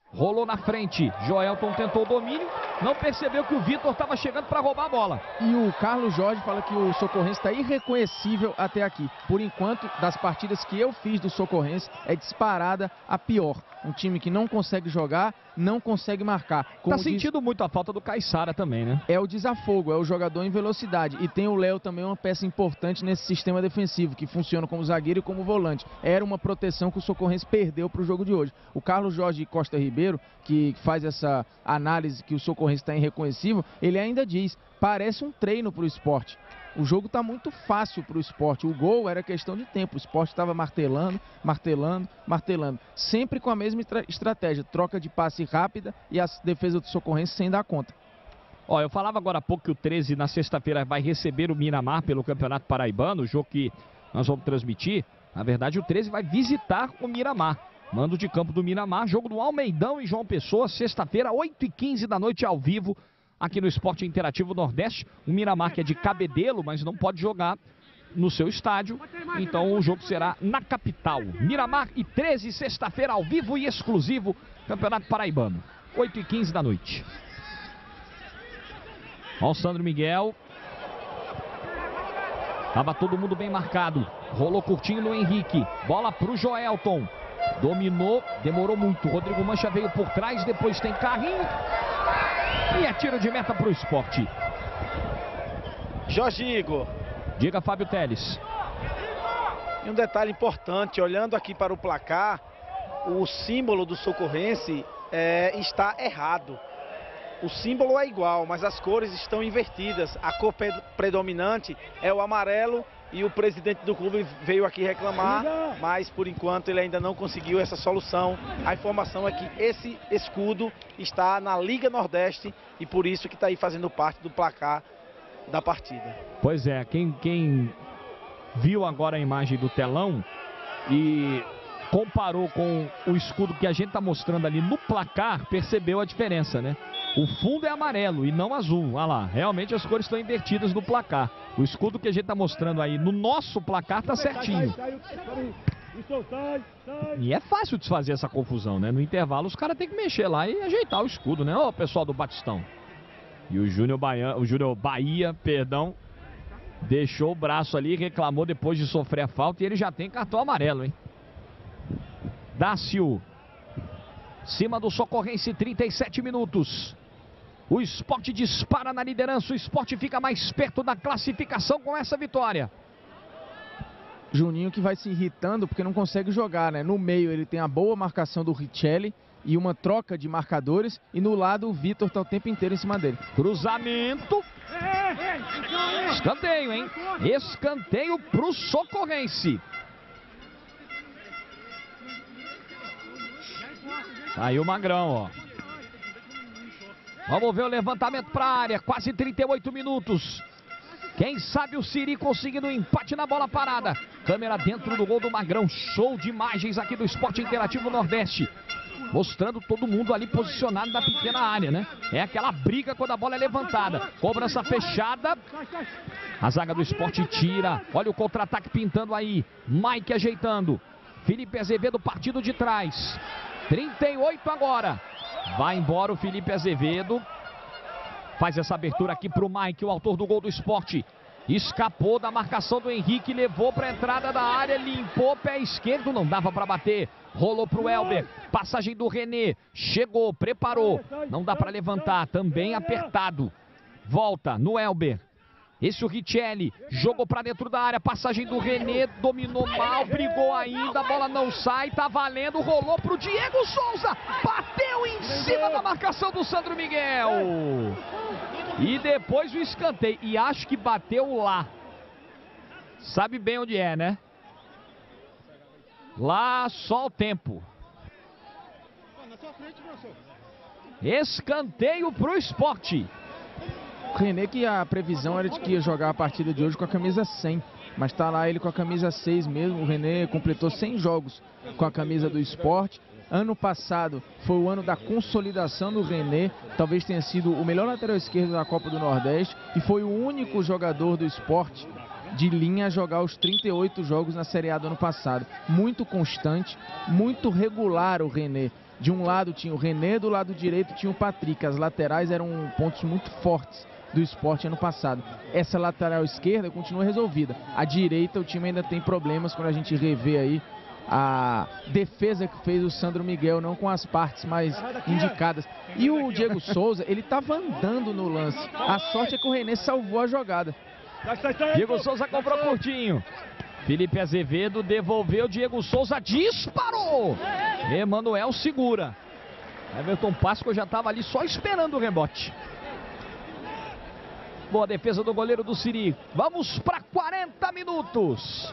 rolou na frente. Joelton tentou o domínio, não percebeu que o Vitor estava chegando para roubar a bola. E o Carlos Jorge fala que o Socorrense está irreconhecível até aqui. Por enquanto, das partidas que eu fiz do Socorrense, é disparada a pior. Um time que não consegue jogar, não consegue marcar. Tá sentindo muito a falta do Caiçara também, né? É o desafogo, é o jogador em velocidade. E tem o Léo também, uma peça importante nesse sistema defensivo, que funciona como zagueiro e como volante. Era uma proteção que o Socorrense perdeu para o jogo de hoje. O Carlos Jorge Costa Ribeiro, que faz essa análise que o Socorrense está irreconhecível, ele ainda diz, parece um treino para o Sport. O jogo está muito fácil para o Sport. O gol era questão de tempo. O Sport estava martelando, martelando, martelando. Sempre com a mesma estratégia. Troca de passe rápida e a defesa do Socorrense sem dar conta. Ó, eu falava agora há pouco que o 13 na sexta-feira vai receber o Miramar pelo Campeonato Paraibano, o jogo que nós vamos transmitir. Na verdade, o 13 vai visitar o Miramar. Mando de campo do Miramar, jogo do Almeidão e João Pessoa, sexta-feira, 8h15 da noite, ao vivo, aqui no Esporte Interativo Nordeste. O Miramar, que é de Cabedelo, mas não pode jogar no seu estádio, então o jogo será na capital. Miramar e 13, sexta-feira, ao vivo e exclusivo, Campeonato Paraibano, 8h15 da noite. Ó o Sandro Miguel. Tava todo mundo bem marcado. Rolou curtinho no Henrique. Bola pro Joelton. Dominou, demorou muito. Rodrigo Mancha veio por trás, depois tem carrinho. E é tiro de meta pro Sport. Jorge Igor. Diga, Fábio Teles. E um detalhe importante, olhando aqui para o placar, o símbolo do Socorrense está errado. O símbolo é igual, mas as cores estão invertidas. A cor predominante é o amarelo e o presidente do clube veio aqui reclamar, mas por enquanto ele ainda não conseguiu essa solução. A informação é que esse escudo está na Liga Nordeste e por isso que está aí fazendo parte do placar da partida. Pois é, quem viu agora a imagem do telão e comparou com o escudo que a gente está mostrando ali no placar, percebeu a diferença, né? O fundo é amarelo e não azul. Olha lá, realmente as cores estão invertidas no placar. O escudo que a gente está mostrando aí no nosso placar está certinho. E é fácil desfazer essa confusão, né? No intervalo os caras têm que mexer lá e ajeitar o escudo, né? Ô, pessoal do Batistão. E o Júnior Bahia, deixou o braço ali, reclamou depois de sofrer a falta e ele já tem cartão amarelo, hein? Dácio. Cima do Socorrense, 37 minutos. O Sport dispara na liderança. O Sport fica mais perto da classificação com essa vitória. Juninho que vai se irritando porque não consegue jogar, né? No meio ele tem a boa marcação do Richelli e uma troca de marcadores. E no lado o Vitor está o tempo inteiro em cima dele. Cruzamento. Escanteio, hein? Escanteio pro Socorrense. Aí o Magrão, ó. Vamos ver o levantamento para a área. Quase 38 minutos. Quem sabe o Siri conseguindo um empate na bola parada. Câmera dentro do gol do Magrão. Show de imagens aqui do Esporte Interativo Nordeste. Mostrando todo mundo ali posicionado na pequena área, né? É aquela briga quando a bola é levantada. Cobrança fechada. A zaga do Sport tira. Olha o contra-ataque pintando aí. Mike ajeitando. Felipe Azevedo partindo de trás. 38 agora. Vai embora o Felipe Azevedo. Faz essa abertura aqui para o Mike, o autor do gol do Sport. Escapou da marcação do Henrique, levou para a entrada da área, limpou pé esquerdo, não dava para bater. Rolou para o Elber, passagem do René, chegou, preparou, não dá para levantar, também apertado. Volta no Elber. Esse o Richelli, jogou para dentro da área, passagem do René, dominou mal, brigou ainda, a bola não sai, tá valendo, rolou pro Diego Souza, bateu em cima da marcação do Sandro Miguel. E depois o escanteio, e acho que bateu lá. Sabe bem onde é, né? Lá só o tempo. Escanteio pro Sport. O René, que a previsão era de que ia jogar a partida de hoje com a camisa 100, mas tá lá ele com a camisa 6 mesmo. O René completou 100 jogos com a camisa do Sport. Ano passado foi o ano da consolidação do René, talvez tenha sido o melhor lateral esquerdo da Copa do Nordeste e foi o único jogador do Sport de linha a jogar os 38 jogos na Série A do ano passado. Muito constante, muito regular o René. De um lado tinha o René, do lado direito tinha o Patrick. As laterais eram pontos muito fortes do Sport ano passado. Essa lateral esquerda continua resolvida. A direita, o time ainda tem problemas quando a gente revê aí a defesa que fez o Sandro Miguel, não com as partes mais indicadas. E o Diego Souza, ele estava andando no lance. A sorte é que o René salvou a jogada. Diego Souza cobrou curtinho. Felipe Azevedo devolveu, Diego Souza disparou. Emanuel segura. Everton Páscoa já estava ali só esperando o rebote. Boa defesa do goleiro do Siri. Vamos para 40 minutos.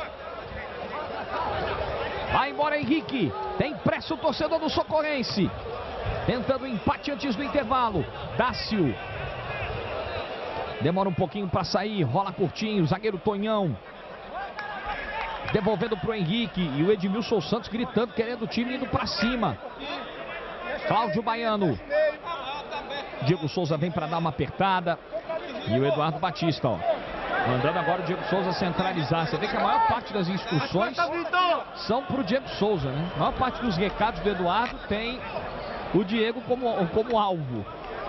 Vai embora Henrique. Tem pressa o torcedor do Socorrense. Tentando empate antes do intervalo. Dácio. Demora um pouquinho para sair. Rola curtinho. Zagueiro Tonhão. Devolvendo para o Henrique. E o Edmilson Santos gritando, querendo o time indo para cima. Cláudio Baiano. Diego Souza vem para dar uma apertada. E o Eduardo Batista, ó. Mandando agora o Diego Souza centralizar. Você vê que a maior parte das instruções são para o Diego Souza, né? A maior parte dos recados do Eduardo tem o Diego como alvo.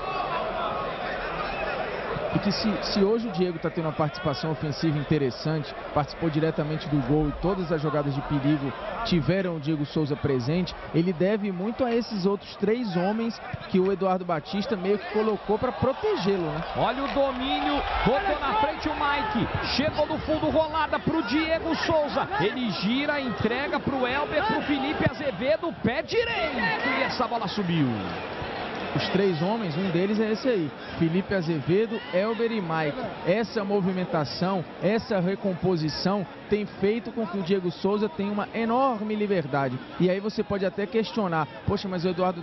Porque se hoje o Diego está tendo uma participação ofensiva interessante, participou diretamente do gol e todas as jogadas de perigo tiveram o Diego Souza presente, ele deve muito a esses outros 3 homens que o Eduardo Batista meio que colocou para protegê-lo, né? Olha o domínio, botou na frente o Mike, chegou no fundo, rolada para o Diego Souza, ele gira, entrega para o Elber, para o Felipe Azevedo, pé direito, e essa bola subiu. Os 3 homens, um deles é esse aí, Felipe Azevedo, Elber e Mike. Essa movimentação, essa recomposição tem feito com que o Diego Souza tenha uma enorme liberdade. E aí você pode até questionar, poxa, mas o Eduardo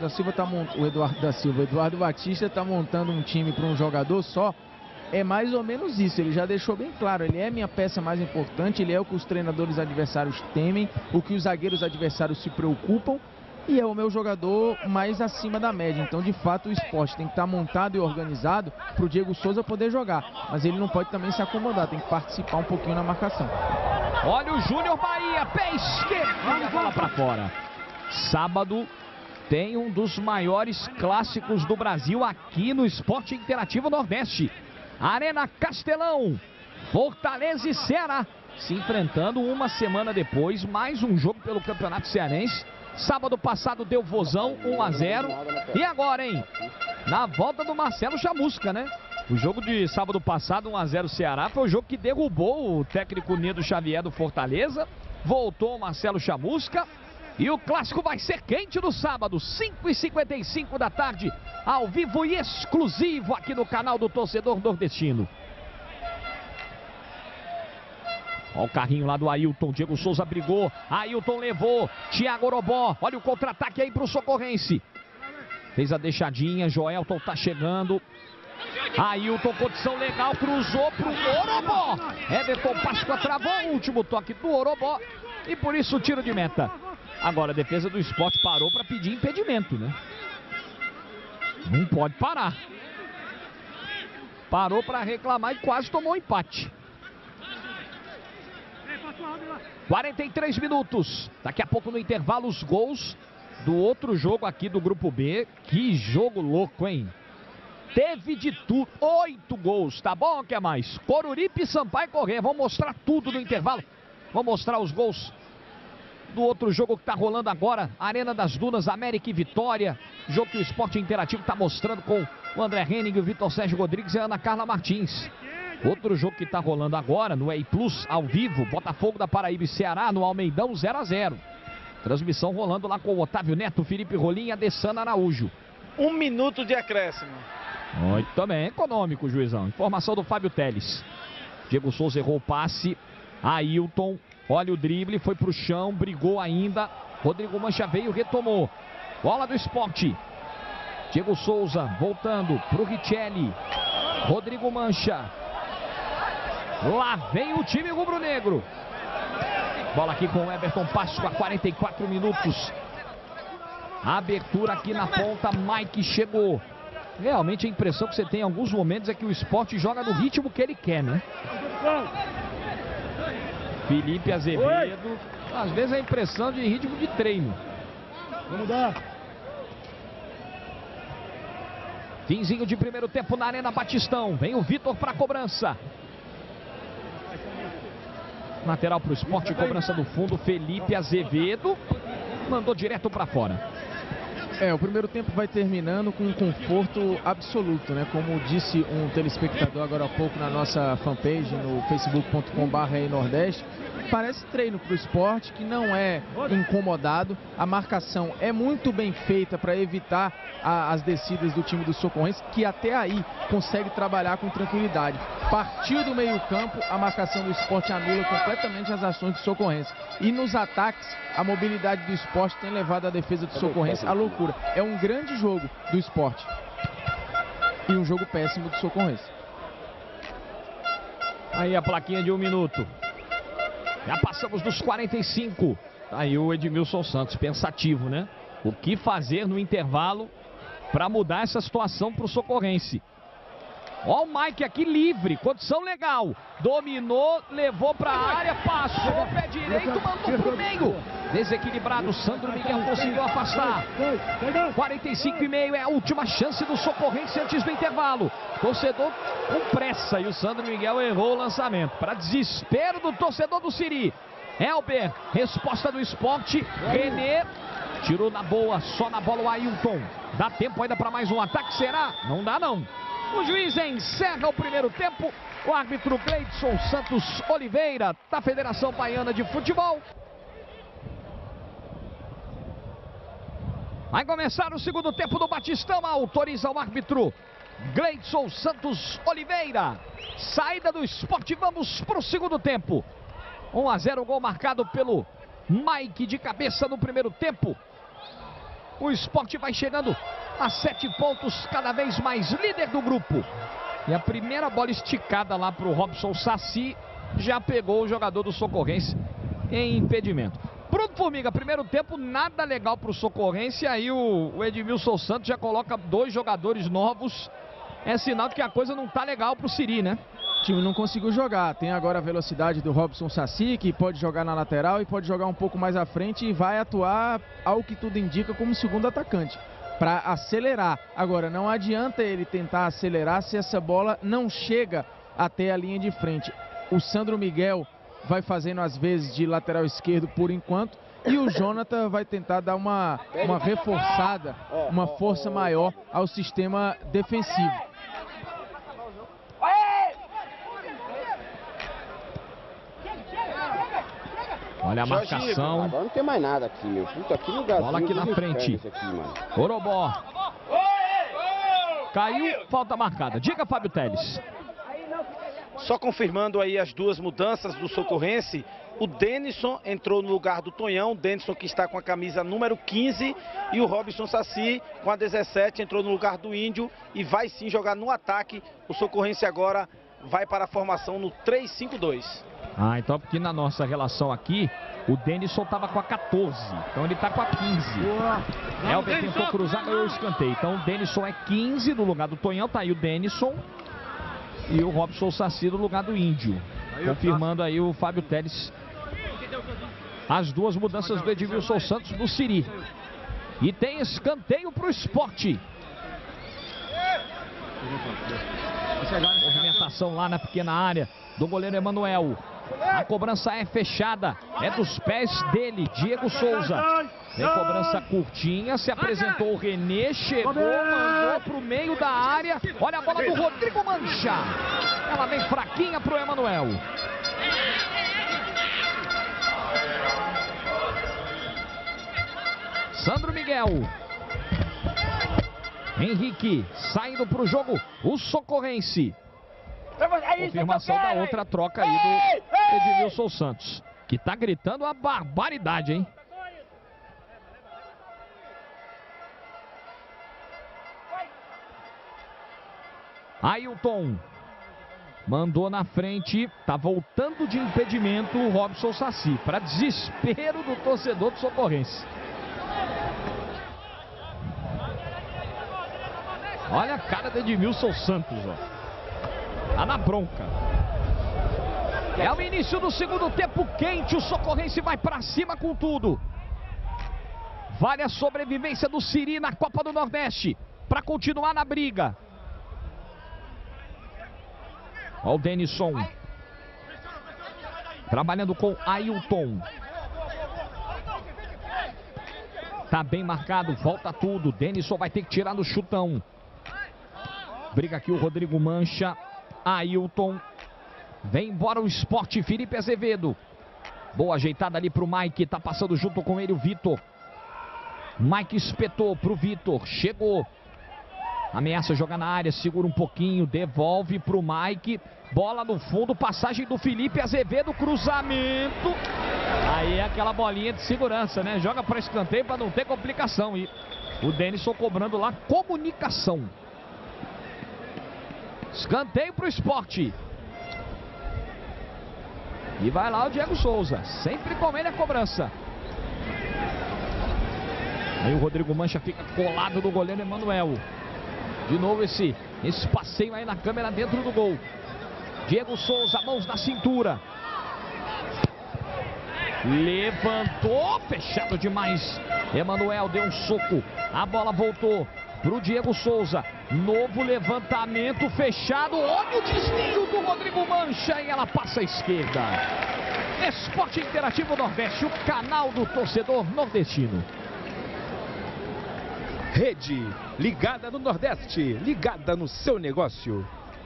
Batista está montando um time para um jogador só. É mais ou menos isso, ele já deixou bem claro, ele é minha peça mais importante, ele é o que os treinadores adversários temem, o que os zagueiros adversários se preocupam. E é o meu jogador mais acima da média. Então, de fato, o Sport tem que estar montado e organizado para o Diego Souza poder jogar. Mas ele não pode também se acomodar, tem que participar um pouquinho na marcação. Olha o Júnior Bahia, pé esquerdo, a bola para fora. Sábado tem um dos maiores clássicos do Brasil aqui no Esporte Interativo Nordeste. Arena Castelão, Fortaleza e Ceará se enfrentando uma semana depois. Mais um jogo pelo Campeonato Cearense. Sábado passado deu vozão, 1-0. E agora, hein? Na volta do Marcelo Chamusca, né? O jogo de sábado passado, 1-0 Ceará, foi o jogo que derrubou o técnico Nedo Xavier do Fortaleza. Voltou o Marcelo Chamusca. E o clássico vai ser quente no sábado, 5h55 da tarde, ao vivo e exclusivo aqui no canal do Torcedor Nordestino. Olha o carrinho lá do Ailton, Diego Souza brigou, Ailton levou, Thiago Orobó, olha o contra-ataque aí pro Socorrense. Fez a deixadinha, Joelton tá chegando. Ailton, condição legal, cruzou pro Orobó. Everton Páscoa travou o último toque do Orobó e por isso o tiro de meta. Agora a defesa do Sport parou para pedir impedimento, né? Não pode parar. Parou para reclamar e quase tomou um empate. 43 minutos. Daqui a pouco no intervalo os gols do outro jogo aqui do Grupo B. Que jogo louco, hein? Teve de tudo. 8 gols, tá bom? Quer mais? Coruripe, Sampaio Corrêa. Vamos mostrar tudo no intervalo. Vamos mostrar os gols do outro jogo que tá rolando agora. Arena das Dunas, América e Vitória. Jogo que o Esporte Interativo tá mostrando com o André Henning, o Vitor Sérgio Rodrigues e a Ana Carla Martins. Outro jogo que está rolando agora no EI Plus, ao vivo, Botafogo da Paraíba e Ceará no Almeidão 0-0. Transmissão rolando lá com o Otávio Neto, Felipe Rolim e Adesana Araújo. 1 minuto de acréscimo. Muito bem, econômico, juizão. Informação do Fábio Teles. Diego Souza errou o passe. Ailton, olha o drible, foi pro chão, brigou ainda. Rodrigo Mancha veio, retomou. Bola do Sport. Diego Souza voltando pro Richelli. Rodrigo Mancha. Lá vem o time rubro-negro. Bola aqui com o Everton Páscoa, 44 minutos. Abertura aqui na ponta, Mike chegou. Realmente a impressão que você tem em alguns momentos é que o Sport joga no ritmo que ele quer, né? Felipe Azevedo. Às vezes a impressão de ritmo de treino. Vamos dar. Finzinho de primeiro tempo na Arena Batistão. Vem o Vitor para a cobrança. Lateral para o Sport, cobrança do fundo. Felipe Azevedo mandou direto para fora. O primeiro tempo vai terminando com um conforto absoluto, né? Como disse um telespectador agora há pouco na nossa fanpage no facebook.com/Nordeste, parece treino para o Sport, que não é incomodado. A marcação é muito bem feita para evitar as descidas do time do Socorrense, que até aí consegue trabalhar com tranquilidade. Partiu do meio campo, a marcação do Sport anula completamente as ações do Socorrense. E nos ataques, a mobilidade do Sport tem levado a defesa do Socorrense à loucura. É um grande jogo do Sport e um jogo péssimo do Socorrense. Aí a plaquinha de 1 minuto. Já passamos dos 45. Aí o Edmilson Santos, pensativo, né? O que fazer no intervalo para mudar essa situação para o Socorrense. Ó o Mike aqui livre, condição legal. Dominou, levou para a área, passou, pé direito, mandou pro meio. Desequilibrado, Sandro Miguel conseguiu afastar. 45,5 é a última chance do Socorrense antes do intervalo. Torcedor com pressa e o Sandro Miguel errou o lançamento. Para desespero do torcedor do Siri. Elber, resposta do Sport. René tirou na boa, só na bola o Ailton. Dá tempo ainda para mais um ataque, será? Não dá não. O juiz encerra o primeiro tempo. O árbitro Gleidson Santos Oliveira, da Federação Baiana de Futebol. Vai começar o segundo tempo do Batistão. Autoriza o árbitro Gleidson Santos Oliveira. Saída do Sport, vamos para o segundo tempo. 1-0, gol marcado pelo Mike de cabeça no primeiro tempo. O Sport vai chegando a 7 pontos, cada vez mais líder do grupo. E a primeira bola esticada lá para o Robson Saci já pegou o jogador do Socorrense em impedimento. Bruno Formiga, primeiro tempo nada legal para o Socorrense. Aí o Edmilson Santos já coloca 2 jogadores novos. É sinal de que a coisa não tá legal para o Siri, né? O time não conseguiu jogar. Tem agora a velocidade do Robson Saci, que pode jogar na lateral e pode jogar um pouco mais à frente e vai atuar, ao que tudo indica, como segundo atacante, para acelerar. Agora, não adianta ele tentar acelerar se essa bola não chega até a linha de frente. O Sandro Miguel vai fazendo às vezes de lateral esquerdo por enquanto, e o Jonathan vai tentar dar uma reforçada, uma força maior ao sistema defensivo. Olha a marcação. Agora não tem mais nada aqui, meu. Puta, aqui no Brasil. Bola aqui na frente. Orobó. Caiu, falta marcada. Diga, Fábio Teles. Só confirmando aí as 2 mudanças do Socorrense. O Denison entrou no lugar do Tonhão. O Denison que está com a camisa número 15. E o Robson Saci com a 17 entrou no lugar do Índio. E vai sim jogar no ataque. O Socorrense agora vai para a formação no 3-5-2. Ah, então porque na nossa relação aqui, o Denison estava com a 14, então ele está com a 15. Elber tentou cruzar, ganhou o escanteio. Então o Denison é 15 no lugar do Tonhão, tá aí o Denison. E o Robson Saci no lugar do Índio. Confirmando aí o Fábio Teles as 2 mudanças do Edmilson Santos do Siri. E tem escanteio para o Sport. Movimentação lá na pequena área do goleiro Emanuel. A cobrança é fechada, é dos pés dele, Diego Souza. Tem cobrança curtinha, se apresentou o René, chegou, mandou pro meio da área. Olha a bola do Rodrigo Mancha. Ela vem fraquinha pro Emanuel. Sandro Miguel. Henrique, saindo pro jogo, o Socorrense. Confirmação da outra troca aí do Edmilson Santos, que tá gritando uma barbaridade, hein? Ailton mandou na frente, tá voltando de impedimento o Robson Saci, para desespero do torcedor do Socorrense. Olha a cara do Edmilson Santos, ó. Tá na bronca. É o início do segundo tempo quente. O Socorrense vai pra cima com tudo. Vale a sobrevivência do Siri na Copa do Nordeste. para continuar na briga. Olha o Denison. Trabalhando com Ailton. Tá bem marcado, volta tudo. Denison vai ter que tirar no chutão. Briga aqui o Rodrigo Mancha. Ailton. Vem embora o Sport, Felipe Azevedo. Boa ajeitada ali pro Mike. Tá passando junto com ele o Vitor. Mike espetou pro Vitor. Chegou. Ameaça jogar na área. Segura um pouquinho. Devolve pro Mike. Bola no fundo. Passagem do Felipe Azevedo. Cruzamento. Aí é aquela bolinha de segurança, né? Joga para escanteio para não ter complicação. E o Denison cobrando lá comunicação. Escanteio pro Sport. E vai lá o Diego Souza. Sempre com ele a cobrança. Aí o Rodrigo Mancha fica colado no goleiro Emanuel. De novo esse passeio aí na câmera dentro do gol. Diego Souza, mãos na cintura. Levantou, fechado demais. Emanuel deu um soco. A bola voltou pro Diego Souza. Novo levantamento fechado. Olha o desvio do Rodrigo Mancha e ela passa à esquerda. Esporte Interativo Nordeste, o canal do torcedor nordestino. Rede, ligada no Nordeste, ligada no seu negócio.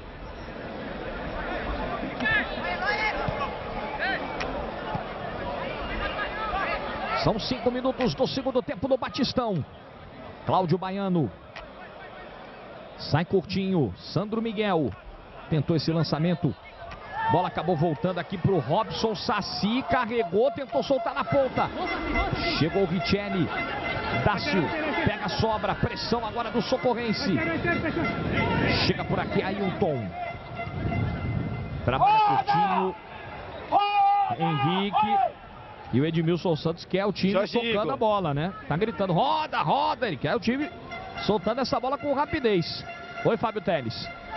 São 5 minutos do segundo tempo no Batistão. Cláudio Baiano. Sai curtinho. Sandro Miguel. Tentou esse lançamento. Bola acabou voltando aqui pro Robson Saci. Carregou, tentou soltar na ponta. Chegou o Richelli. Dácio pega a sobra. Pressão agora do Socorrense. Chega por aqui Ailton. Trabalha curtinho. Henrique. E o Edmilson Santos quer o time tocando a bola, né? Tá gritando, roda, roda. Ele quer o time soltando essa bola com rapidez. Oi, Fábio Teles.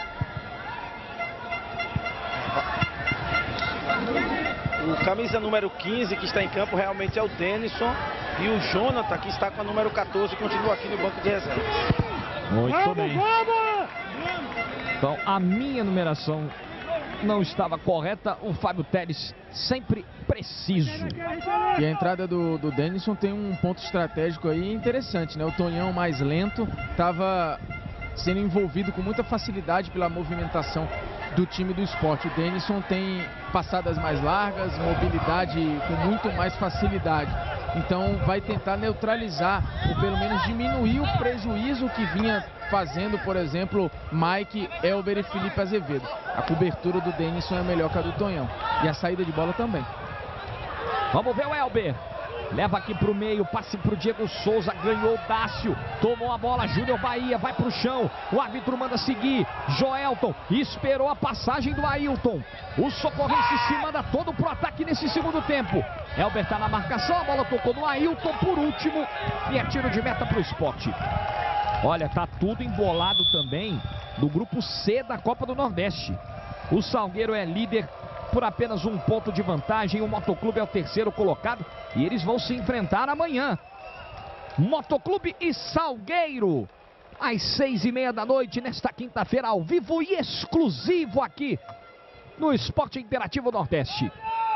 O camisa número 15 que está em campo realmente é o Denison. E o Jonathan que está com a número 14 continua aqui no banco de reservas. Muito bem. Então a minha numeração não estava correta. O Fábio Teles sempre preciso. E a entrada do Denison tem um ponto estratégico aí interessante, né? O Tonhão mais lento estava sendo envolvido com muita facilidade pela movimentação do time do Sport. O Denison tem passadas mais largas, mobilidade com muito mais facilidade. Então vai tentar neutralizar ou pelo menos diminuir o prejuízo que vinha fazendo, por exemplo, Mike, Elber e Felipe Azevedo. A cobertura do Denison é melhor que a do Tonhão. E a saída de bola também. Vamos ver o Elber. Leva aqui pro meio, passe pro Diego Souza, ganhou o Dácio, tomou a bola, Júnior Bahia, vai pro chão, o árbitro manda seguir, Joelton esperou a passagem do Ailton, o Socorrense se manda todo pro ataque nesse segundo tempo. Elber tá na marcação, a bola tocou no Ailton por último e é tiro de meta pro Sport. Olha, tá tudo embolado também no grupo C da Copa do Nordeste. O Salgueiro é líder por apenas um ponto de vantagem, o Motoclube é o terceiro colocado e eles vão se enfrentar amanhã. Motoclube e Salgueiro, às 6h30 da noite, nesta quinta-feira, ao vivo e exclusivo aqui no Esporte Interativo Nordeste.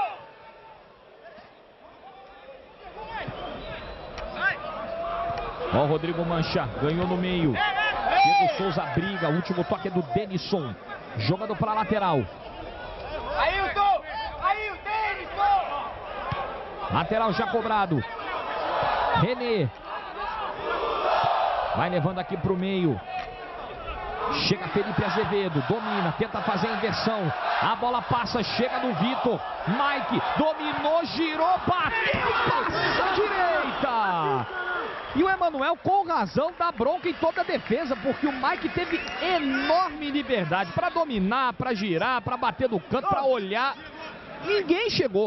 Ó, o Rodrigo Mancha, ganhou no meio. Diego Souza briga, o último toque é do Denison, jogando para a lateral. Ailton! Ailton! Lateral já cobrado. René. Vai levando aqui pro meio. Chega Felipe Azevedo. Domina. Tenta fazer a inversão. A bola passa. Chega no Vitor. Mike. Dominou. Girou. Bateu. Passa à direita. E o Emanuel, com razão, dá bronca em toda a defesa. Porque o Mike teve enorme liberdade para dominar, para girar, para bater no canto, para olhar. Ninguém chegou.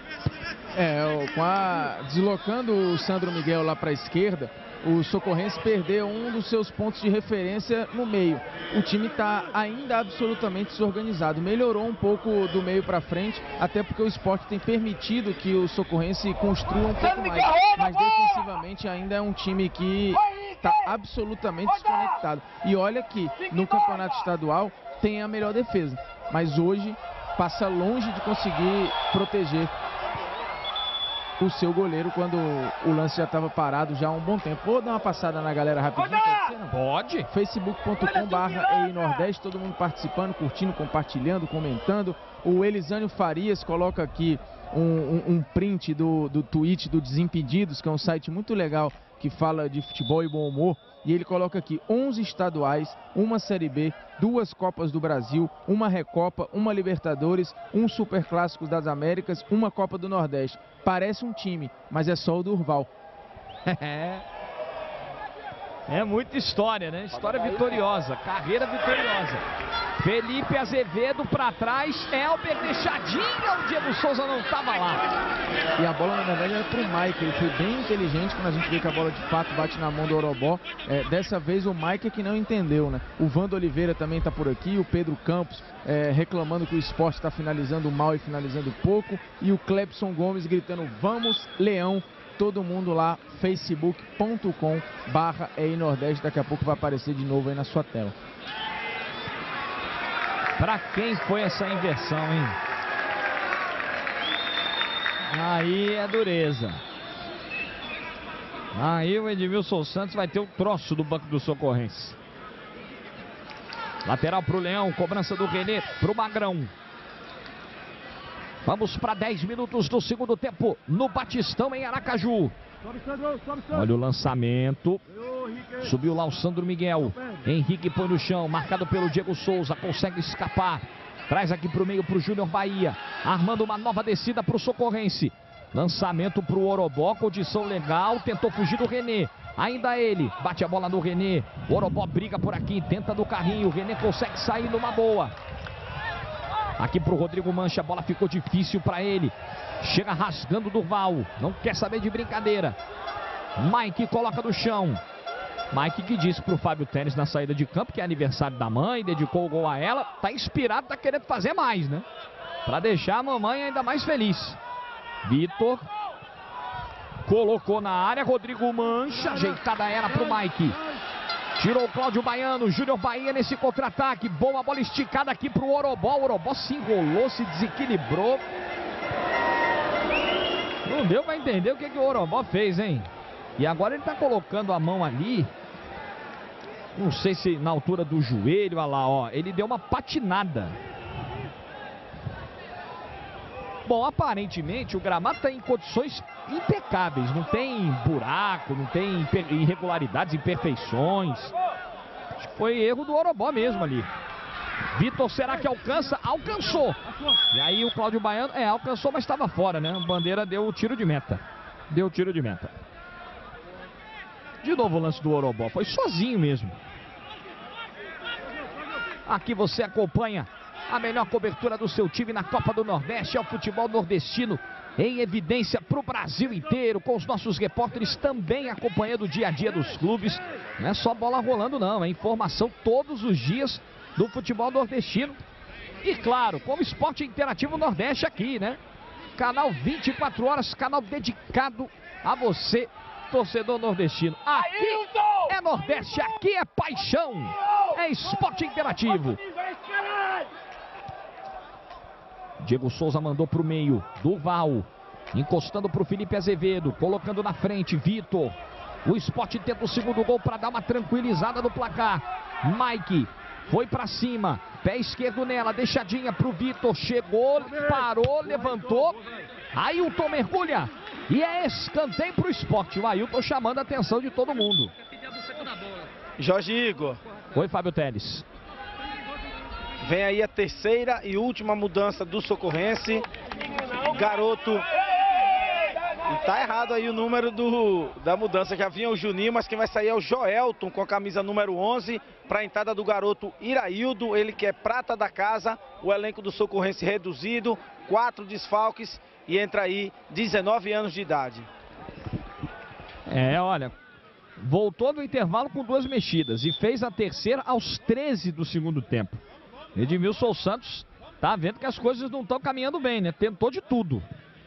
Deslocando o Sandro Miguel lá para a esquerda, o Socorrense perdeu um dos seus pontos de referência no meio. O time está ainda absolutamente desorganizado. Melhorou um pouco do meio para frente, até porque o Sport tem permitido que o Socorrense construa um pouco mais. Mas defensivamente ainda é um time que está absolutamente desconectado. E olha que no campeonato estadual tem a melhor defesa, mas hoje passa longe de conseguir proteger o seu goleiro quando o lance já estava parado já há um bom tempo. Vou dar uma passada na galera rapidinho. Pode. Facebook.com/EINordeste, todo mundo participando, curtindo, compartilhando, comentando. O Elisânio Farias coloca aqui um print do tweet do Desimpedidos, que é um site muito legal que fala de futebol e bom humor. E ele coloca aqui 11 estaduais, uma Série B, 2 Copas do Brasil, uma Recopa, uma Libertadores, um Superclássico das Américas, uma Copa do Nordeste. Parece um time, mas é só o Durval. É muita história, né? História vitoriosa, carreira vitoriosa. Felipe Azevedo pra trás, Elber deixadinha, o Diego Souza não tava lá. E a bola na verdade era pro Mike, ele foi bem inteligente quando a gente vê que a bola de fato bate na mão do Orobó. Dessa vez o Mike é que não entendeu, né? O Vando Oliveira também tá por aqui, o Pedro Campos reclamando que o esporte tá finalizando mal e finalizando pouco. E o Clebson Gomes gritando, vamos Leão. Todo mundo lá, facebook.com/EINordeste, daqui a pouco vai aparecer de novo aí na sua tela. Pra quem foi essa inversão, hein? Aí é dureza. Aí o Edmilson Santos vai ter o troço do banco do Socorrense. Lateral pro Leão, cobrança do Renê pro Magrão. Vamos para 10 minutos do segundo tempo no Batistão, em Aracaju. Olha o lançamento. Subiu lá o Sandro Miguel. Henrique põe no chão, marcado pelo Diego Souza, consegue escapar. Traz aqui para o meio para o Júnior Bahia, armando uma nova descida para o Socorrense. Lançamento para o Orobó, condição legal, tentou fugir do Renê. Ainda ele, bate a bola no Renê. O Orobó briga por aqui, tenta do carrinho. O Renê consegue sair numa boa. Aqui pro Rodrigo Mancha, a bola ficou difícil para ele. Chega rasgando o Durval, não quer saber de brincadeira. Mike coloca no chão. Mike que disse pro Fábio Tênis na saída de campo que é aniversário da mãe, dedicou o gol a ela. Tá inspirado, tá querendo fazer mais, né? Pra deixar a mamãe ainda mais feliz. Vitor colocou na área, Rodrigo Mancha, ajeitada ela pro Mike. Tirou o Cláudio Baiano, Júnior Bahia nesse contra-ataque. Boa bola esticada aqui pro Orobó. O Orobó se enrolou, se desequilibrou. Não deu pra entender o que o Orobó fez, hein? E agora ele tá colocando a mão ali. Não sei se na altura do joelho, olha lá, ó. Ele deu uma patinada. Bom, aparentemente o gramado está em condições impecáveis, não tem buraco, não tem irregularidades, imperfeições. Acho que foi erro do Orobó mesmo ali. Vitor, será que alcança? Alcançou. E aí o Cláudio Baiano, alcançou, mas estava fora, né? A bandeira deu o tiro de meta. Deu o tiro de meta. De novo o lance do Orobó, foi sozinho mesmo. Aqui você acompanha a melhor cobertura do seu time na Copa do Nordeste, é o futebol nordestino em evidência para o Brasil inteiro, com os nossos repórteres também acompanhando o dia a dia dos clubes. Não é só bola rolando não, é informação todos os dias do futebol nordestino. E claro, com o Esporte Interativo Nordeste aqui, né? Canal 24 horas, canal dedicado a você, torcedor nordestino. Aqui é Nordeste, aqui é paixão, é Esporte Interativo. Diego Souza mandou para o meio, Durval, encostando para o Felipe Azevedo, colocando na frente, Vitor. O Sport tenta o segundo gol para dar uma tranquilizada no placar. Mike foi para cima, pé esquerdo nela, deixadinha para o Vitor, chegou, parou, levantou. Ailton mergulha e é escanteio para o Sport. O Ailton chamando a atenção de todo mundo. Jorge Igor. Oi, Fábio Telles. Vem aí a terceira e última mudança do Socorrense. Garoto. E tá errado aí o número da mudança. Já vinha o Juninho, mas quem vai sair é o Joelton com a camisa número 11. Para a entrada do garoto Iraildo, ele que é prata da casa. O elenco do Socorrense reduzido, 4 desfalques e entra aí 19 anos de idade. Olha, voltou no intervalo com 2 mexidas e fez a terceira aos 13 do segundo tempo. Edmilson Santos tá vendo que as coisas não estão caminhando bem, né? Tentou de tudo.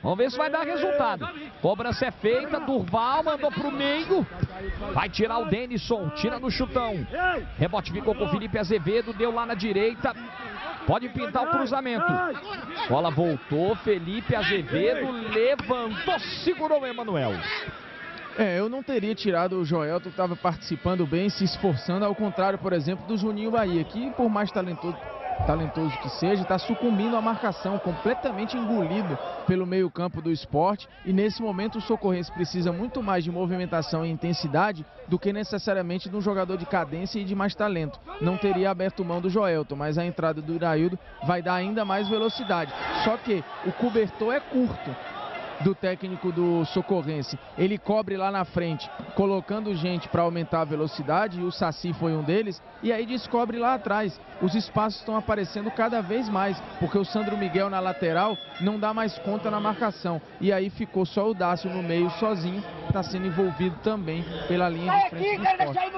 Vamos ver se vai dar resultado. Cobrança é feita, Durval mandou pro meio. Vai tirar o Denison, tira no chutão. Rebote ficou com o Felipe Azevedo, deu lá na direita. Pode pintar o cruzamento. Bola voltou, Felipe Azevedo levantou, segurou o Emanuel. Eu não teria tirado o Joelton, que estava participando bem, se esforçando, ao contrário, por exemplo, do Juninho Bahia, que por mais talentoso que seja, está sucumbindo à marcação, completamente engolido pelo meio-campo do Sport, e nesse momento o Socorrense precisa muito mais de movimentação e intensidade do que necessariamente de um jogador de cadência e de mais talento. Não teria aberto mão do Joelton, mas a entrada do Iraildo vai dar ainda mais velocidade. Só que o cobertor é curto do técnico do Socorrense. Ele cobre lá na frente, colocando gente para aumentar a velocidade, e o Saci foi um deles, e aí descobre lá atrás. Os espaços estão aparecendo cada vez mais, porque o Sandro Miguel na lateral não dá mais conta na marcação, e aí ficou só o Dácio no meio sozinho, está sendo envolvido também pela linha de frente do Sport.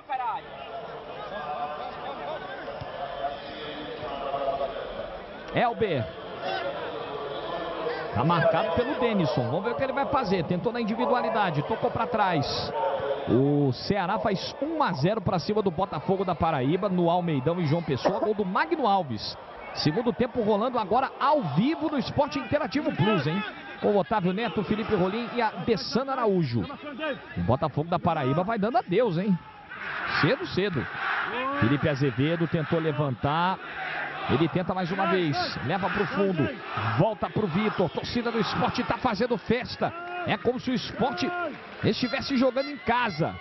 Elber. Tá marcado pelo Denison. Vamos ver o que ele vai fazer. Tentou na individualidade, tocou para trás. O Ceará faz 1-0 para cima do Botafogo da Paraíba, no Almeidão e João Pessoa. Gol do Magno Alves. Segundo tempo rolando agora ao vivo no Esporte Interativo Plus, hein? Com o Otávio Neto, Felipe Rolim e a Dessana Araújo. O Botafogo da Paraíba vai dando adeus, hein? Cedo, cedo. Felipe Azevedo tentou levantar. Ele tenta mais uma vez, leva para o fundo, volta para o Vitor. Torcida do Sport está fazendo festa. É como se o Sport estivesse jogando em casa.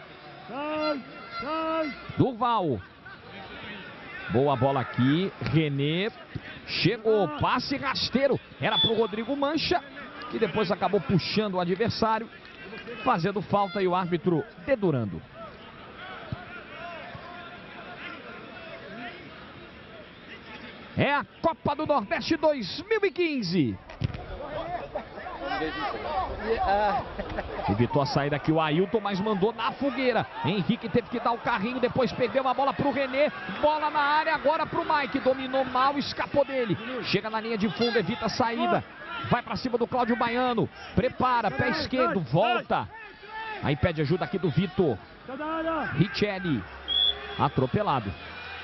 Durval. Boa bola aqui, René. Chegou, passe rasteiro. Era para o Rodrigo Mancha, que depois acabou puxando o adversário, fazendo falta e o árbitro dedurando. É a Copa do Nordeste 2015. Evitou a saída aqui o Ailton, mas mandou na fogueira. Henrique teve que dar o carrinho, depois perdeu uma bola para o René. Bola na área agora para o Mike. Dominou mal, escapou dele. Chega na linha de fundo, evita a saída. Vai para cima do Cláudio Baiano. Prepara, pé esquerdo, volta. Aí pede ajuda aqui do Vitor. Richelli. Atropelado.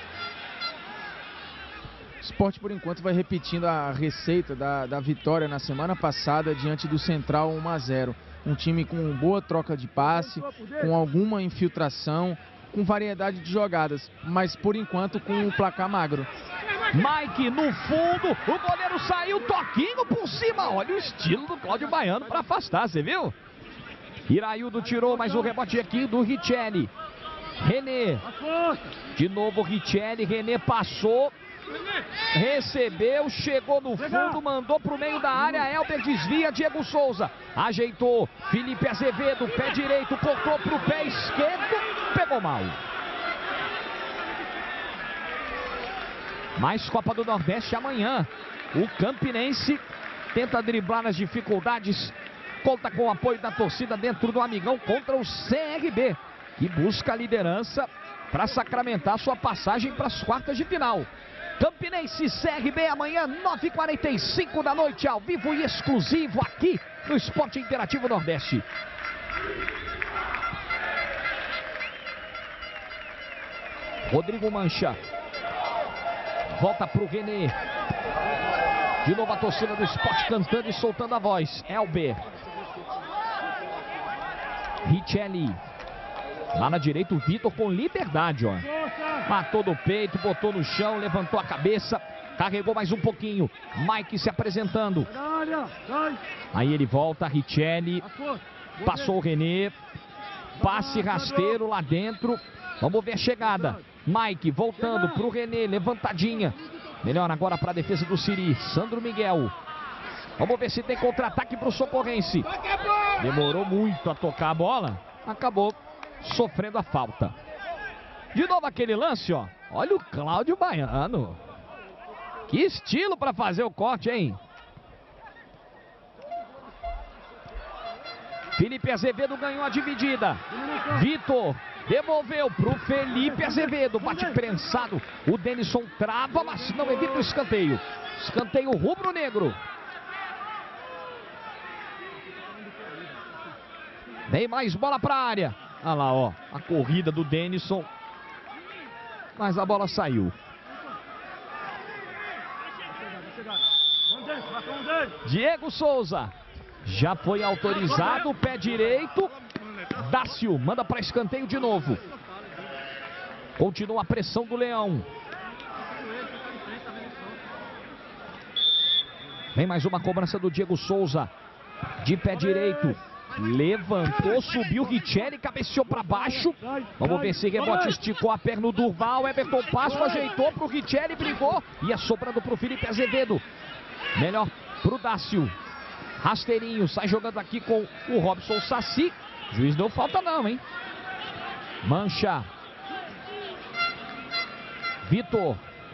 Sport, por enquanto, vai repetindo a receita da vitória na semana passada diante do Central 1-0. Um time com boa troca de passe, com alguma infiltração, com variedade de jogadas, mas por enquanto com o placar magro. Mike no fundo, o goleiro saiu, toquinho por cima. Olha o estilo do Cláudio Baiano para afastar, você viu? Iraildo tirou mais um rebote aqui do Richelli. René. De novo Richelli, René passou. Recebeu, chegou no fundo, mandou para o meio da área. Elber desvia, Diego Souza ajeitou, Felipe Azevedo, pé direito, cortou para o pé esquerdo, pegou mal. Mais Copa do Nordeste amanhã. O Campinense tenta driblar nas dificuldades, conta com o apoio da torcida dentro do Amigão contra o CRB, que busca a liderança para sacramentar sua passagem para as quartas de final. Campinense CRB amanhã, 9h45 da noite, ao vivo e exclusivo aqui no Esporte Interativo Nordeste. Rodrigo Mancha. Volta para o René. De novo a torcida do Sport cantando e soltando a voz. Elber. Richelli. Lá na direita o Vitor com liberdade, ó. Matou do peito, botou no chão, levantou a cabeça, carregou mais um pouquinho. Mike se apresentando. Aí ele volta, Richelli. Passou o René. Passe rasteiro lá dentro. Vamos ver a chegada. Mike voltando para o René, levantadinha. Melhor agora para a defesa do Siri. Sandro Miguel. Vamos ver se tem contra-ataque para o Socorrense. Demorou muito a tocar a bola. Acabou sofrendo a falta. De novo aquele lance, ó. Olha o Cláudio Baiano. Que estilo para fazer o corte, hein? Felipe Azevedo ganhou a dividida. Vitor devolveu para o Felipe Azevedo. Bate prensado. O Denison trava, mas não evita o escanteio. Escanteio rubro-negro. Vem mais bola para a área. Olha lá, ó, a corrida do Denison. Mas a bola saiu. Diego Souza. Já foi autorizado, pé direito. Dácio manda para escanteio de novo. Continua a pressão do Leão. Vem mais uma cobrança do Diego Souza. De pé direito. Levantou, subiu, Richelli cabeceou para baixo. Vamos ver se rebote, esticou a perna o Durval. Everton Passo ajeitou para o Richelli, brigou. Ia sobrando para o Felipe Azevedo. Melhor para o Dácio. Rasteirinho, sai jogando aqui com o Robson Saci. Juiz deu falta não, hein? Mancha. Vitor.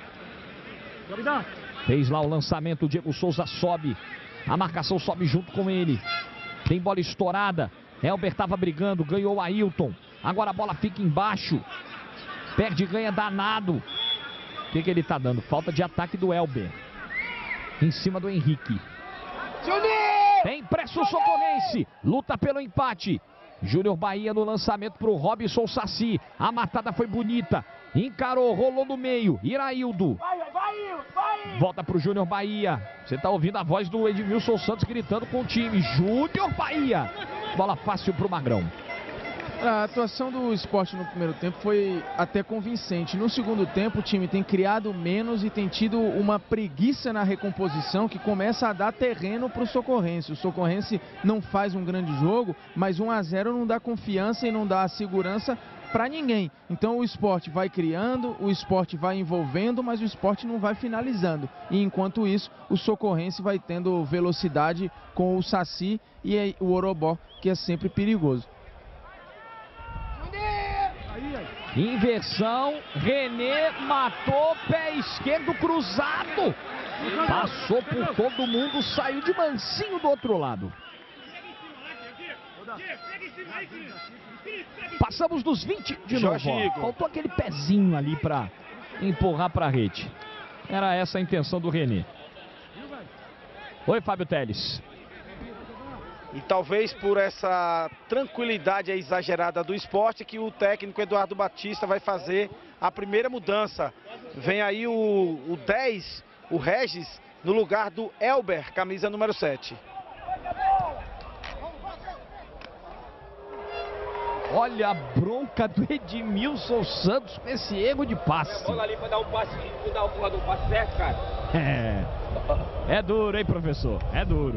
Fez lá o lançamento, o Diego Souza sobe. A marcação sobe junto com ele. Tem bola estourada. Elber estava brigando, ganhou o Ailton. Agora a bola fica embaixo. Perde e ganha danado. O que ele tá dando? Falta de ataque do Elber. Em cima do Henrique. Tem pressa o Socorrense. Luta pelo empate. Júnior Bahia no lançamento para o Robson Saci. A matada foi bonita. Encarou, rolou no meio. Iraildo. Volta para o Júnior Bahia. Você está ouvindo a voz do Edmilson Santos gritando com o time. Júnior Bahia. Bola fácil para o Magrão. A atuação do Sport no primeiro tempo foi até convincente. No segundo tempo o time tem criado menos e tem tido uma preguiça na recomposição que começa a dar terreno para o Socorrense. O Socorrense não faz um grande jogo, mas 1 a 0 não dá confiança e não dá segurança para ninguém. Então o Sport vai criando, o Sport vai envolvendo, mas o Sport não vai finalizando. E enquanto isso, o Socorrense vai tendo velocidade com o Saci e o Orobó, que é sempre perigoso. Inversão, René matou, pé esquerdo cruzado. Passou por todo mundo, saiu de mansinho do outro lado. Passamos dos 20 de novo. Ó. Faltou aquele pezinho ali para empurrar para a rede. Era essa a intenção do René. Oi, Fábio Teles. E talvez por essa tranquilidade exagerada do Sport que o técnico Eduardo Batista vai fazer a primeira mudança. Vem aí o 10, o Regis, no lugar do Elber, camisa número 7. Olha a bronca do Edmilson Santos com esse erro de passe. Bola ali pra dar um passe, dar um passe certo, cara. É duro, hein, professor? É duro.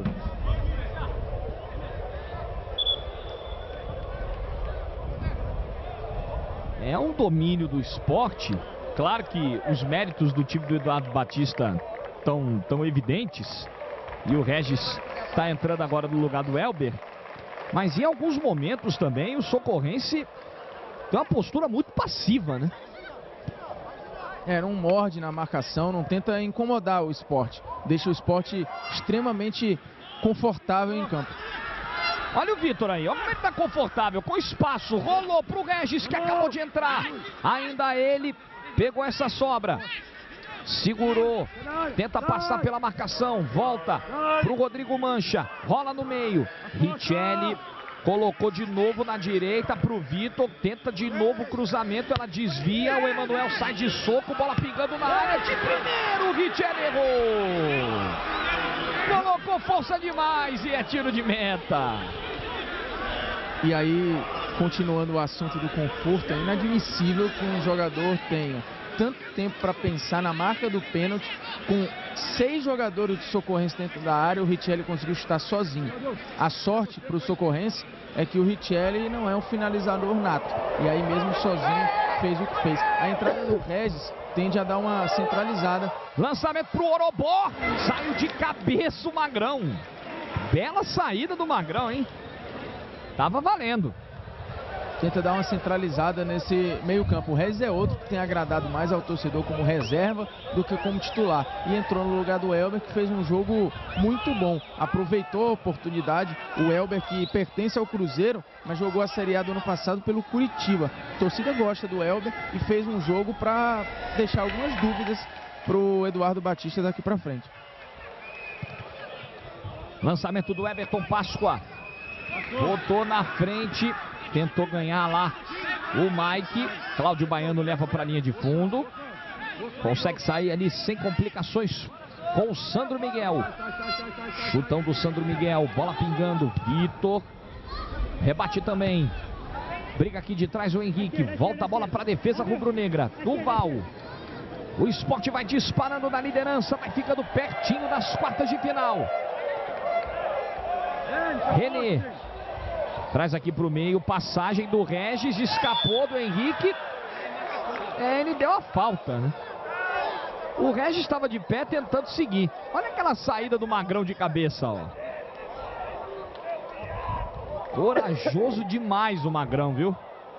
É um domínio do Sport. Claro que os méritos do time do Eduardo Batista tão evidentes. E o Regis está entrando agora no lugar do Elber. Mas em alguns momentos também o Socorrense tem uma postura muito passiva, né? Não morde na marcação, não tenta incomodar o Sport. Deixa o Sport extremamente confortável em campo. Olha o Vitor aí, olha como ele tá confortável, com espaço, rolou pro Regis que acabou de entrar. Ainda ele pegou essa sobra, segurou, tenta passar pela marcação, volta pro Rodrigo Mancha, rola no meio. Richelli colocou de novo na direita pro Vitor, tenta de novo o cruzamento, ela desvia, o Emanuel sai de soco, bola pingando na área de primeiro, Richelli errou. Colocou força demais e é tiro de meta. E aí, continuando o assunto do conforto, é inadmissível que um jogador tenha tanto tempo para pensar na marca do pênalti, com 6 jogadores de Socorrense dentro da área, o Richelli conseguiu chutar sozinho. A sorte para o Socorrense é que o Richelli não é um finalizador nato, e aí mesmo sozinho fez o que fez. A entrada do Regis tende a dar uma centralizada. Lançamento pro Orobó, saiu de cabeça o Magrão. Bela saída do Magrão, hein? Tava valendo. Tenta dar uma centralizada nesse meio campo. O Regis é outro que tem agradado mais ao torcedor como reserva do que como titular. E entrou no lugar do Elber, que fez um jogo muito bom. Aproveitou a oportunidade. O Elber, que pertence ao Cruzeiro, mas jogou a Série A do ano passado pelo Curitiba. A torcida gosta do Elber e fez um jogo para deixar algumas dúvidas pro Eduardo Batista daqui para frente. Lançamento do Everton Páscoa. Botou na frente, tentou ganhar lá o Mike. Cláudio Baiano leva para a linha de fundo. Consegue sair ali sem complicações com o Sandro Miguel. Chutão do Sandro Miguel, bola pingando. Vitor rebate também. Briga aqui de trás o Henrique. Volta a bola para a defesa rubro-negra. Durval. O Sport vai disparando na liderança. Vai ficando pertinho das quartas de final. René. Traz aqui para o meio. Passagem do Regis. Escapou do Henrique. Ele deu a falta, né? O Regis estava de pé tentando seguir. Olha aquela saída do Magrão de cabeça, ó. Corajoso demais o Magrão, viu?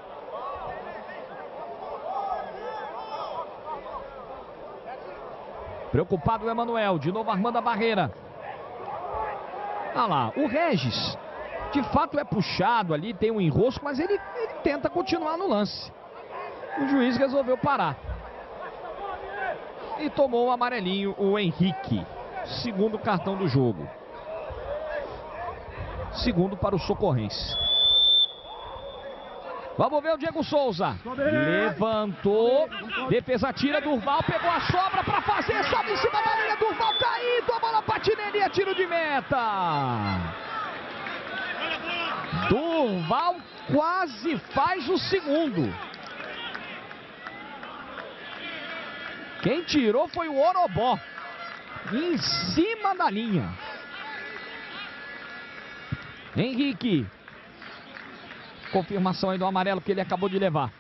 Preocupado o Emanuel, de novo armando a barreira. Ah lá, o Regis, de fato é puxado ali, tem um enrosco, mas ele tenta continuar no lance. O juiz resolveu parar. E tomou o amarelinho o Henrique. Segundo cartão do jogo. Segundo para o Socorrense. Vamos ver o Diego Souza. Levantou. Defesa tira. Durval pegou a sobra para fazer. Sobe em cima da linha. Durval caído. A bola bate nele. É tiro de meta. Durval quase faz o segundo. Quem tirou foi o Orobó. Em cima da linha. Henrique. Confirmação aí do amarelo que ele acabou de levar.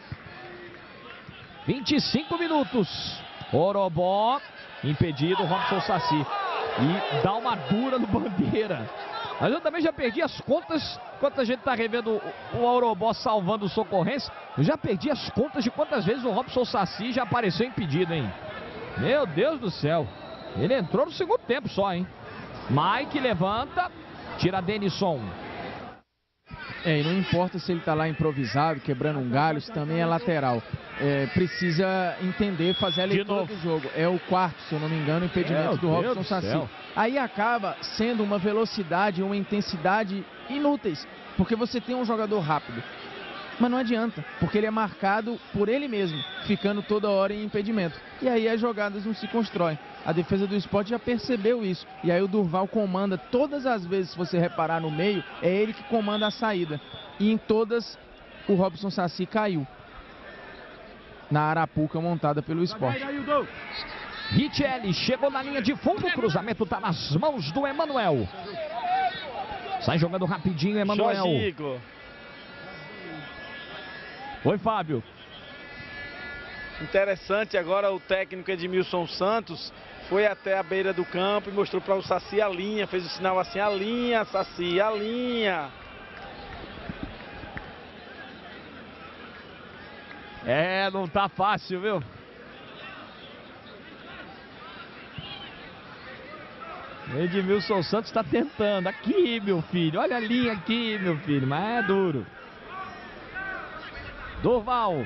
25 minutos. Orobó. Impedido. Robson Saci. E dá uma dura no Bandeira. Mas eu também já perdi as contas. Enquanto a gente tá revendo o Orobó salvando o Socorrense, eu já perdi as contas de quantas vezes o Robson Saci já apareceu impedido, hein? Meu Deus do céu. Ele entrou no segundo tempo só, hein? Mike levanta. Tira Denison. E não importa se ele tá lá improvisado, quebrando um galho, isso também é lateral. Precisa entender, fazer a leitura do jogo. É o quarto, se eu não me engano, o impedimento do Robson Saci. Aí acaba sendo uma velocidade, uma intensidade inúteis, porque você tem um jogador rápido. Mas não adianta, porque ele é marcado por ele mesmo, ficando toda hora em impedimento. E aí as jogadas não se constroem. A defesa do Sport já percebeu isso. E aí o Durval comanda todas as vezes, se você reparar no meio, é ele que comanda a saída. E em todas, o Robson Saci caiu. Na arapuca montada pelo Sport. Richelli chegou na linha de fundo, o cruzamento está nas mãos do Emanuel. Sai jogando rapidinho, Emanuel. Oi, Fábio. Interessante agora o técnico Edmilson Santos foi até a beira do campo e mostrou para o Saci a linha, fez o sinal assim, a linha, Saci, a linha. Não tá fácil, viu? Edmilson Santos está tentando. Aqui, meu filho. Olha a linha aqui, meu filho. Mas é duro. Durval.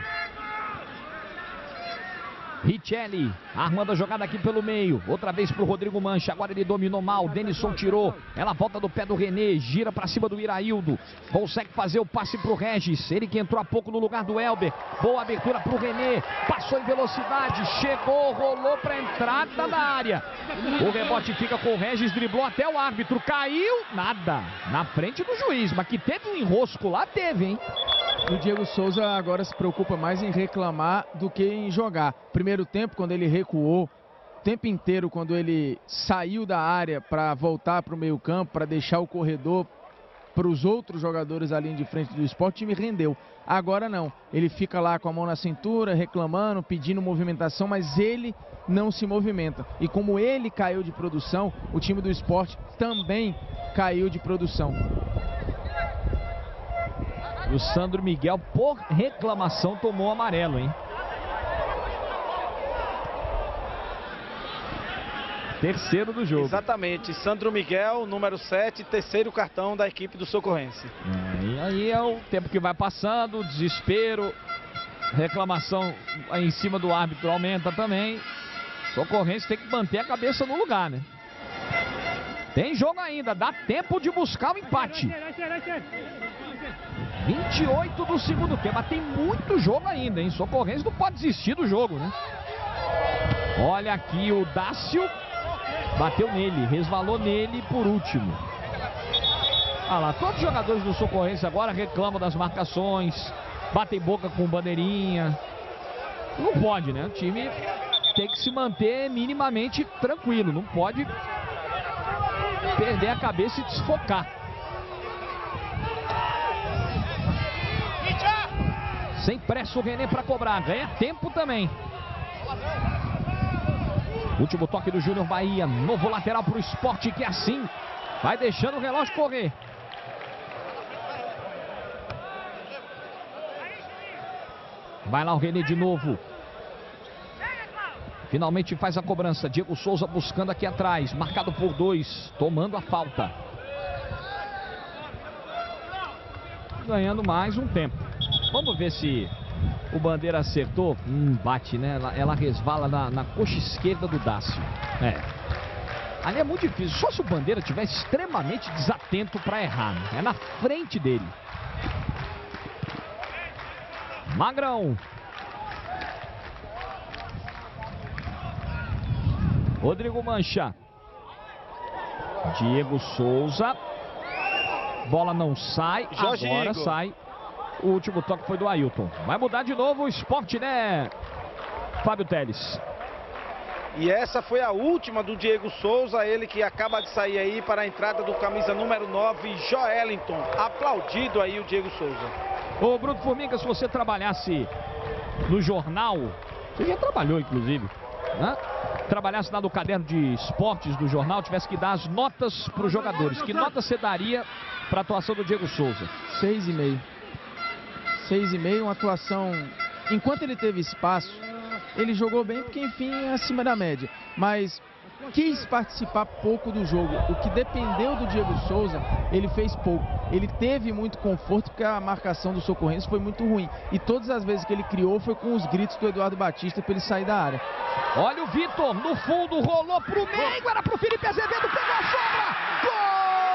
Richelli, armando a jogada aqui pelo meio. Outra vez pro Rodrigo Mancha. Agora ele dominou mal. Denison tirou. Ela volta do pé do René. Gira pra cima do Iraildo. Consegue fazer o passe pro Regis. Ele que entrou há pouco no lugar do Elber. Boa abertura pro René. Passou em velocidade. Chegou, rolou pra entrada da área. O rebote fica com o Regis. Driblou até o árbitro. Caiu. Nada. Na frente do juiz. Mas que teve um enrosco lá, teve, hein? O Diego Souza agora se preocupa mais em reclamar do que em jogar. Primeiro tempo, quando ele recuou, o tempo inteiro, quando ele saiu da área para voltar para o meio campo, para deixar o corredor para os outros jogadores ali de frente do Sport, o time rendeu. Agora não, ele fica lá com a mão na cintura, reclamando, pedindo movimentação, mas ele não se movimenta. E como ele caiu de produção, o time do Sport também caiu de produção. O Sandro Miguel, por reclamação, tomou amarelo, hein? Terceiro do jogo. Exatamente. Sandro Miguel, número 7, terceiro cartão da equipe do Socorrense. E aí é o tempo que vai passando, desespero, reclamação aí em cima do árbitro aumenta também. Socorrense tem que manter a cabeça no lugar, né? Tem jogo ainda, dá tempo de buscar o empate. 28 do segundo tempo, mas tem muito jogo ainda, hein? Socorrense não pode desistir do jogo, né? Olha aqui o Dácio, bateu nele, resvalou nele por último. Olha lá, todos os jogadores do Socorrense agora reclamam das marcações, batem boca com bandeirinha. Não pode, né? O time tem que se manter minimamente tranquilo, não pode perder a cabeça e desfocar. Sem pressa o René para cobrar, ganha tempo também. Último toque do Júnior Bahia, novo lateral para o Sport, que é assim, vai deixando o relógio correr. Vai lá o René de novo. Finalmente faz a cobrança. Diego Souza buscando aqui atrás. Marcado por 2. Tomando a falta. Ganhando mais um tempo. Vamos ver se o Bandeira acertou. Bate, né? Ela resvala na coxa esquerda do Dácio. Ali é muito difícil. Só se o Bandeira estiver extremamente desatento para errar, né? É na frente dele. Magrão. Rodrigo Mancha. Diego Souza. Bola não sai. Jorge Agora Igor. sai. O último toque foi do Ailton. Vai mudar de novo o Sport, né, Fábio Teles? E essa foi a última do Diego Souza, ele que acaba de sair aí para a entrada do camisa número 9, Joelinton. Aplaudido aí o Diego Souza. Ô, Bruno Formiga, se você trabalhasse no jornal, você já trabalhou inclusive, né? Trabalhasse lá no caderno de esportes do jornal, tivesse que dar as notas para os jogadores. Que nota você daria para a atuação do Diego Souza? 6,5. 6,5, uma atuação... Enquanto ele teve espaço, ele jogou bem porque, enfim, é acima da média. Mas quis participar pouco do jogo. O que dependeu do Diego Souza, ele fez pouco. Ele teve muito conforto porque a marcação do Socorrense foi muito ruim. E todas as vezes que ele criou foi com os gritos do Eduardo Batista para ele sair da área. Olha o Vitor, no fundo, rolou pro meio, era pro Felipe Azevedo, pegou a sobra! Gol!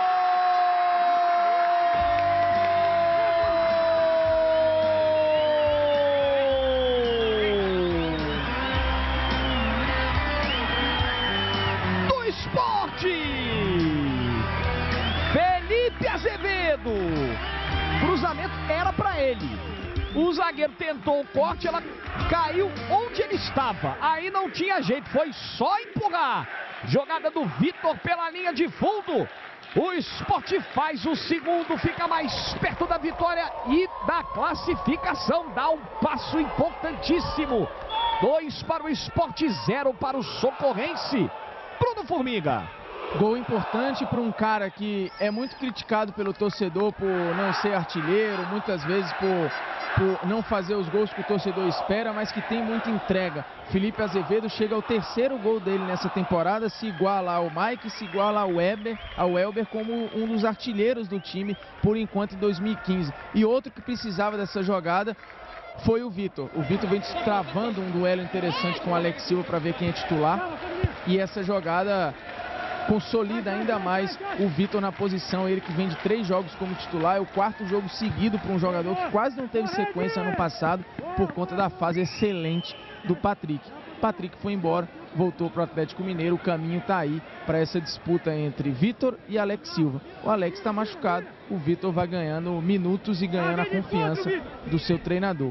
Felipe Azevedo, cruzamento era para ele, o zagueiro tentou o corte, ela caiu onde ele estava, aí não tinha jeito, foi só empurrar. Jogada do Vitor pela linha de fundo, o Sport faz o segundo, fica mais perto da vitória e da classificação, dá um passo importantíssimo. 2 para o Sport, 0 para o Socorrense. Bruno Formiga. Gol importante para um cara que é muito criticado pelo torcedor por não ser artilheiro, muitas vezes por não fazer os gols que o torcedor espera, mas que tem muita entrega. Felipe Azevedo chega ao 3º gol dele nessa temporada, se iguala ao Mike, se iguala ao Elber como um dos artilheiros do time por enquanto em 2015. E outro que precisava dessa jogada foi o Vitor. O Vitor vem travando um duelo interessante com o Alex Silva para ver quem é titular. E essa jogada consolida ainda mais o Vitor na posição. Ele que vem de 3 jogos como titular. É o 4º jogo seguido para um jogador que quase não teve sequência ano passado por conta da fase excelente do Patrick. Patrick foi embora, voltou para o Atlético Mineiro. O caminho está aí para essa disputa entre Vitor e Alex Silva. O Alex está machucado, o Vitor vai ganhando minutos e ganhando a confiança do seu treinador.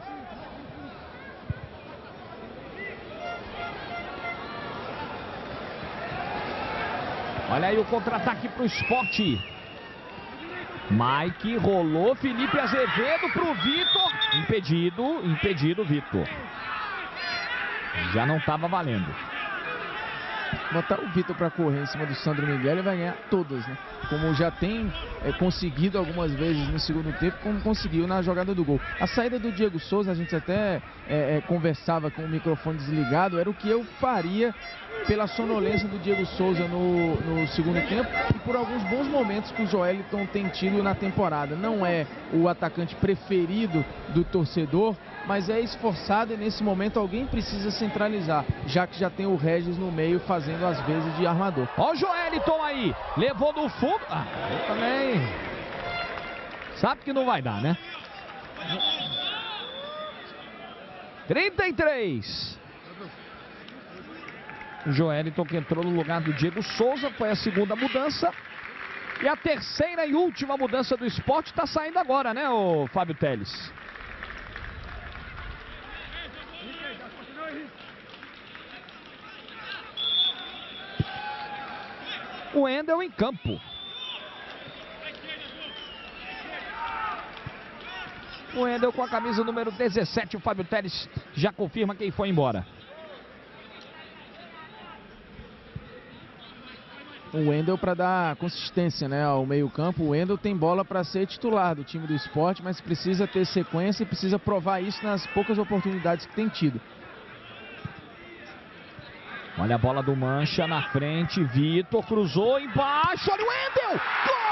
Olha aí o contra-ataque para o Sport. Mike rolou, Felipe Azevedo para o Vitor. Impedido o Vitor. Já não estava valendo. Botar o Vitor para correr em cima do Sandro Miguel, ele vai ganhar todas, né? Como já tem conseguido algumas vezes no segundo tempo, como conseguiu na jogada do gol. A saída do Diego Souza, a gente até conversava com o microfone desligado, era o que eu faria pela sonolência do Diego Souza no segundo tempo e por alguns bons momentos que o Joelinton tem tido na temporada. Não é o atacante preferido do torcedor, mas é esforçado e nesse momento alguém precisa centralizar, já que já tem o Regis no meio fazendo fazendo às vezes de armador. Ó o Joeliton aí, levou no fundo. Eu também. Sabe que não vai dar, né? 33. O Joeliton que entrou no lugar do Diego Souza, foi a segunda mudança. E a terceira e última mudança do Sport está saindo agora, né, o Fábio Teles? O Wendel em campo. O Wendel com a camisa número 17, o Fábio Teles já confirma quem foi embora. O Wendel para dar consistência, né, ao meio campo. O Wendel tem bola para ser titular do time do Sport, mas precisa ter sequência e precisa provar isso nas poucas oportunidades que tem tido. Olha a bola do Mancha na frente, Vitor cruzou embaixo, olha o Wendel! Gol!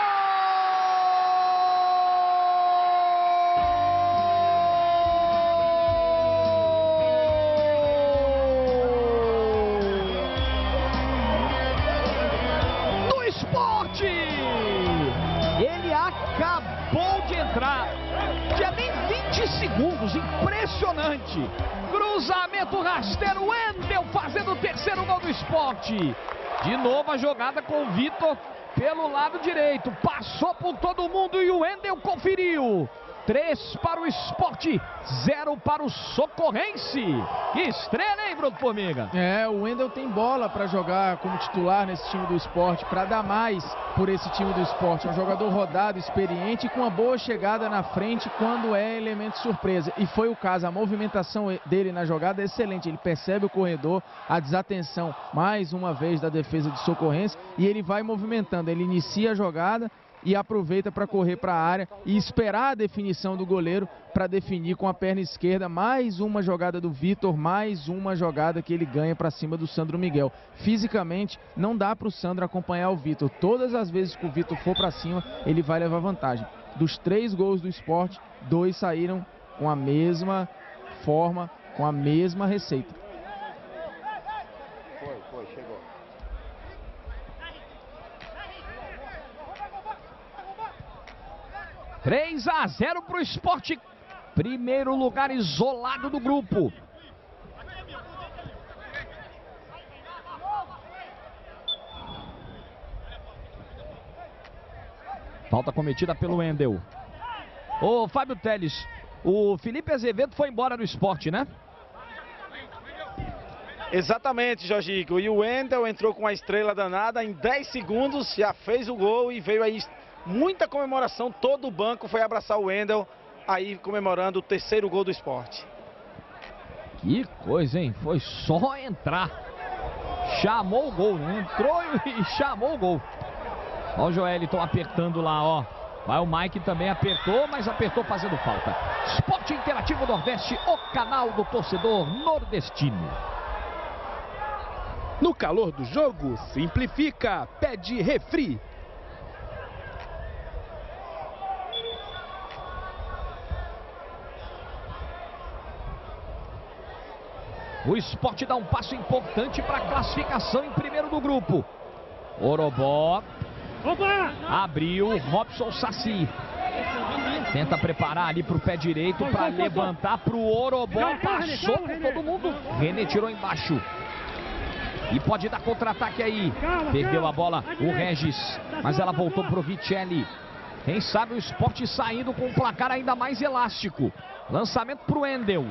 Do Sport! Ele acabou de entrar, tinha nem 20 segundos, impressionante! Cruzamento rasteiro, Wendel fazendo o terceiro gol do Sport. De novo a jogada com o Vitor pelo lado direito. Passou por todo mundo e o Wendel conferiu. 3 para o Sport, 0 para o Socorrense. Que estrela, hein, Bruno Formiga? É, o Wendel tem bola para jogar como titular nesse time do Sport, para dar mais por esse time do Sport. É um jogador rodado, experiente e com uma boa chegada na frente quando é elemento surpresa. E foi o caso, a movimentação dele na jogada é excelente. Ele percebe o corredor, a desatenção mais uma vez da defesa de Socorrense e ele vai movimentando. Ele inicia a jogada e aproveita para correr para a área e esperar a definição do goleiro para definir com a perna esquerda. Mais uma jogada do Vitor, mais uma jogada que ele ganha para cima do Sandro Miguel. Fisicamente, não dá para o Sandro acompanhar o Vitor. Todas as vezes que o Vitor for para cima, ele vai levar vantagem. Dos 3 gols do Sport, 2 saíram com a mesma forma, com a mesma receita. Chegou. Três a 0 para o Sport. Primeiro lugar isolado do grupo. Falta cometida pelo Wendel. Ô Fábio Teles, o Felipe Azevedo foi embora do Sport, né? Exatamente, Jorginho. E o Wendel entrou com a estrela danada. Em 10 segundos já fez o gol e veio aí muita comemoração. Todo o banco foi abraçar o Wendel, aí comemorando o terceiro gol do Sport. Que coisa, hein? Foi só entrar. Chamou o gol, né? Entrou e chamou o gol. Ó o Joeliton apertando lá, ó. Vai o Mike também apertou, mas apertou fazendo falta. Esporte Interativo Nordeste, o canal do torcedor nordestino. No calor do jogo, simplifica, pede refri. O Sport dá um passo importante para a classificação em primeiro do grupo. Orobó. Abriu, Robson Saci. Tenta preparar ali para o pé direito para levantar para o Orobó. Passou com todo mundo. René tirou embaixo. E pode dar contra-ataque aí. Perdeu a bola o Regis. Mas ela voltou para o Vicelli. Quem sabe o Sport saindo com um placar ainda mais elástico. Lançamento para o Wendel.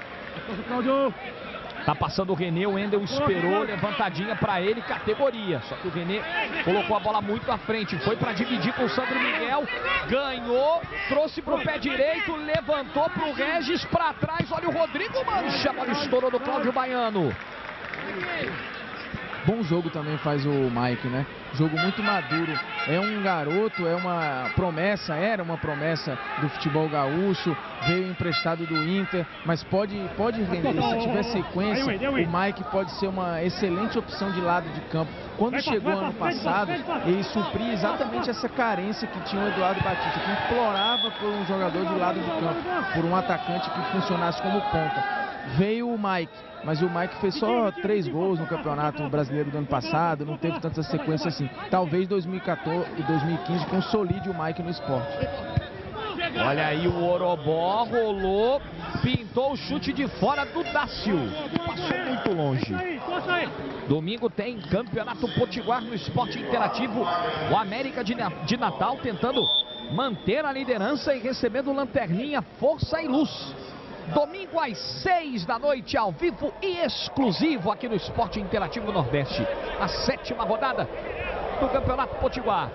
Tá passando o René, o Wendel esperou, levantadinha para ele, categoria. Só que o René colocou a bola muito à frente, foi para dividir com o Sandro Miguel, ganhou, trouxe pro pé direito, levantou pro Regis, para trás, olha o Rodrigo Mancha, olha o estouro do Cláudio Baiano. Bom jogo também faz o Mike, né? Jogo muito maduro. É um garoto, é uma promessa, era uma promessa do futebol gaúcho, veio emprestado do Inter, mas pode render. Se tiver sequência, o Mike pode ser uma excelente opção de lado de campo. Quando chegou ano passado, ele supria exatamente essa carência que tinha o Eduardo Batista, que implorava por um jogador de lado de campo, por um atacante que funcionasse como ponta. veio o Mike. Mas o Mike fez só 3 gols no Campeonato Brasileiro do ano passado, não teve tanta sequência assim. Talvez 2014 e 2015 consolide o Mike no esporte. Olha aí o Orobó, rolou, pintou o chute de fora do Dácio. Passou muito longe. Domingo tem Campeonato Potiguar no Esporte Interativo. O América de Natal tentando manter a liderança e recebendo lanterninha, força e luz. Domingo às 6 da noite, ao vivo e exclusivo aqui no Esporte Interativo Nordeste. A 7ª rodada do Campeonato Potiguar.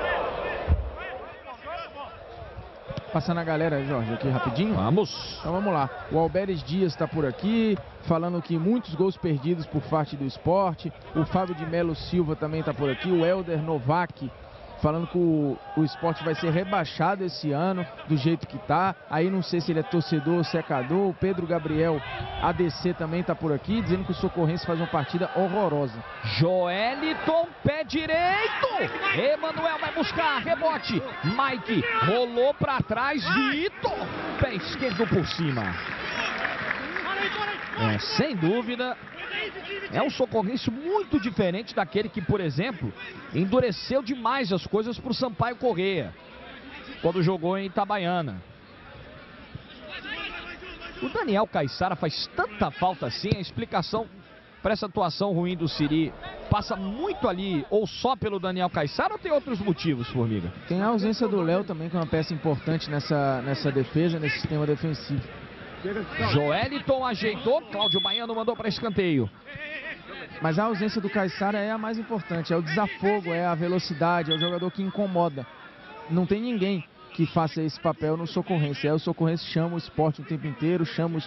Passando a galera, Jorge, aqui rapidinho. Vamos. Então vamos lá. O Alberes Dias está por aqui, falando que muitos gols perdidos por parte do esporte. O Fábio de Melo Silva também está por aqui. O Helder Novak falando que o esporte vai ser rebaixado esse ano, do jeito que tá. Aí não sei se ele é torcedor ou secador. O Pedro Gabriel ADC também tá por aqui, dizendo que o Socorrense faz uma partida horrorosa. Joeliton, pé direito. Emanuel vai buscar, rebote. Mike rolou pra trás, Vitor, pé esquerdo por cima. Sem dúvida, é um Socorrense muito diferente daquele que, por exemplo, endureceu demais as coisas para o Sampaio Corrêa, quando jogou em Itabaiana. O Daniel Caissara faz tanta falta assim. A explicação para essa atuação ruim do Siri passa muito ali, ou só pelo Daniel Caissara, ou tem outros motivos, Formiga? Tem a ausência do Léo também, que é uma peça importante nessa defesa, nesse sistema defensivo. Joeliton ajeitou, Cláudio Baiano mandou para escanteio. Mas a ausência do Caissara é a mais importante, é o desafogo, é a velocidade, é o jogador que incomoda. Não tem ninguém que faça esse papel no Socorrense. O Socorrense chama o esporte o tempo inteiro,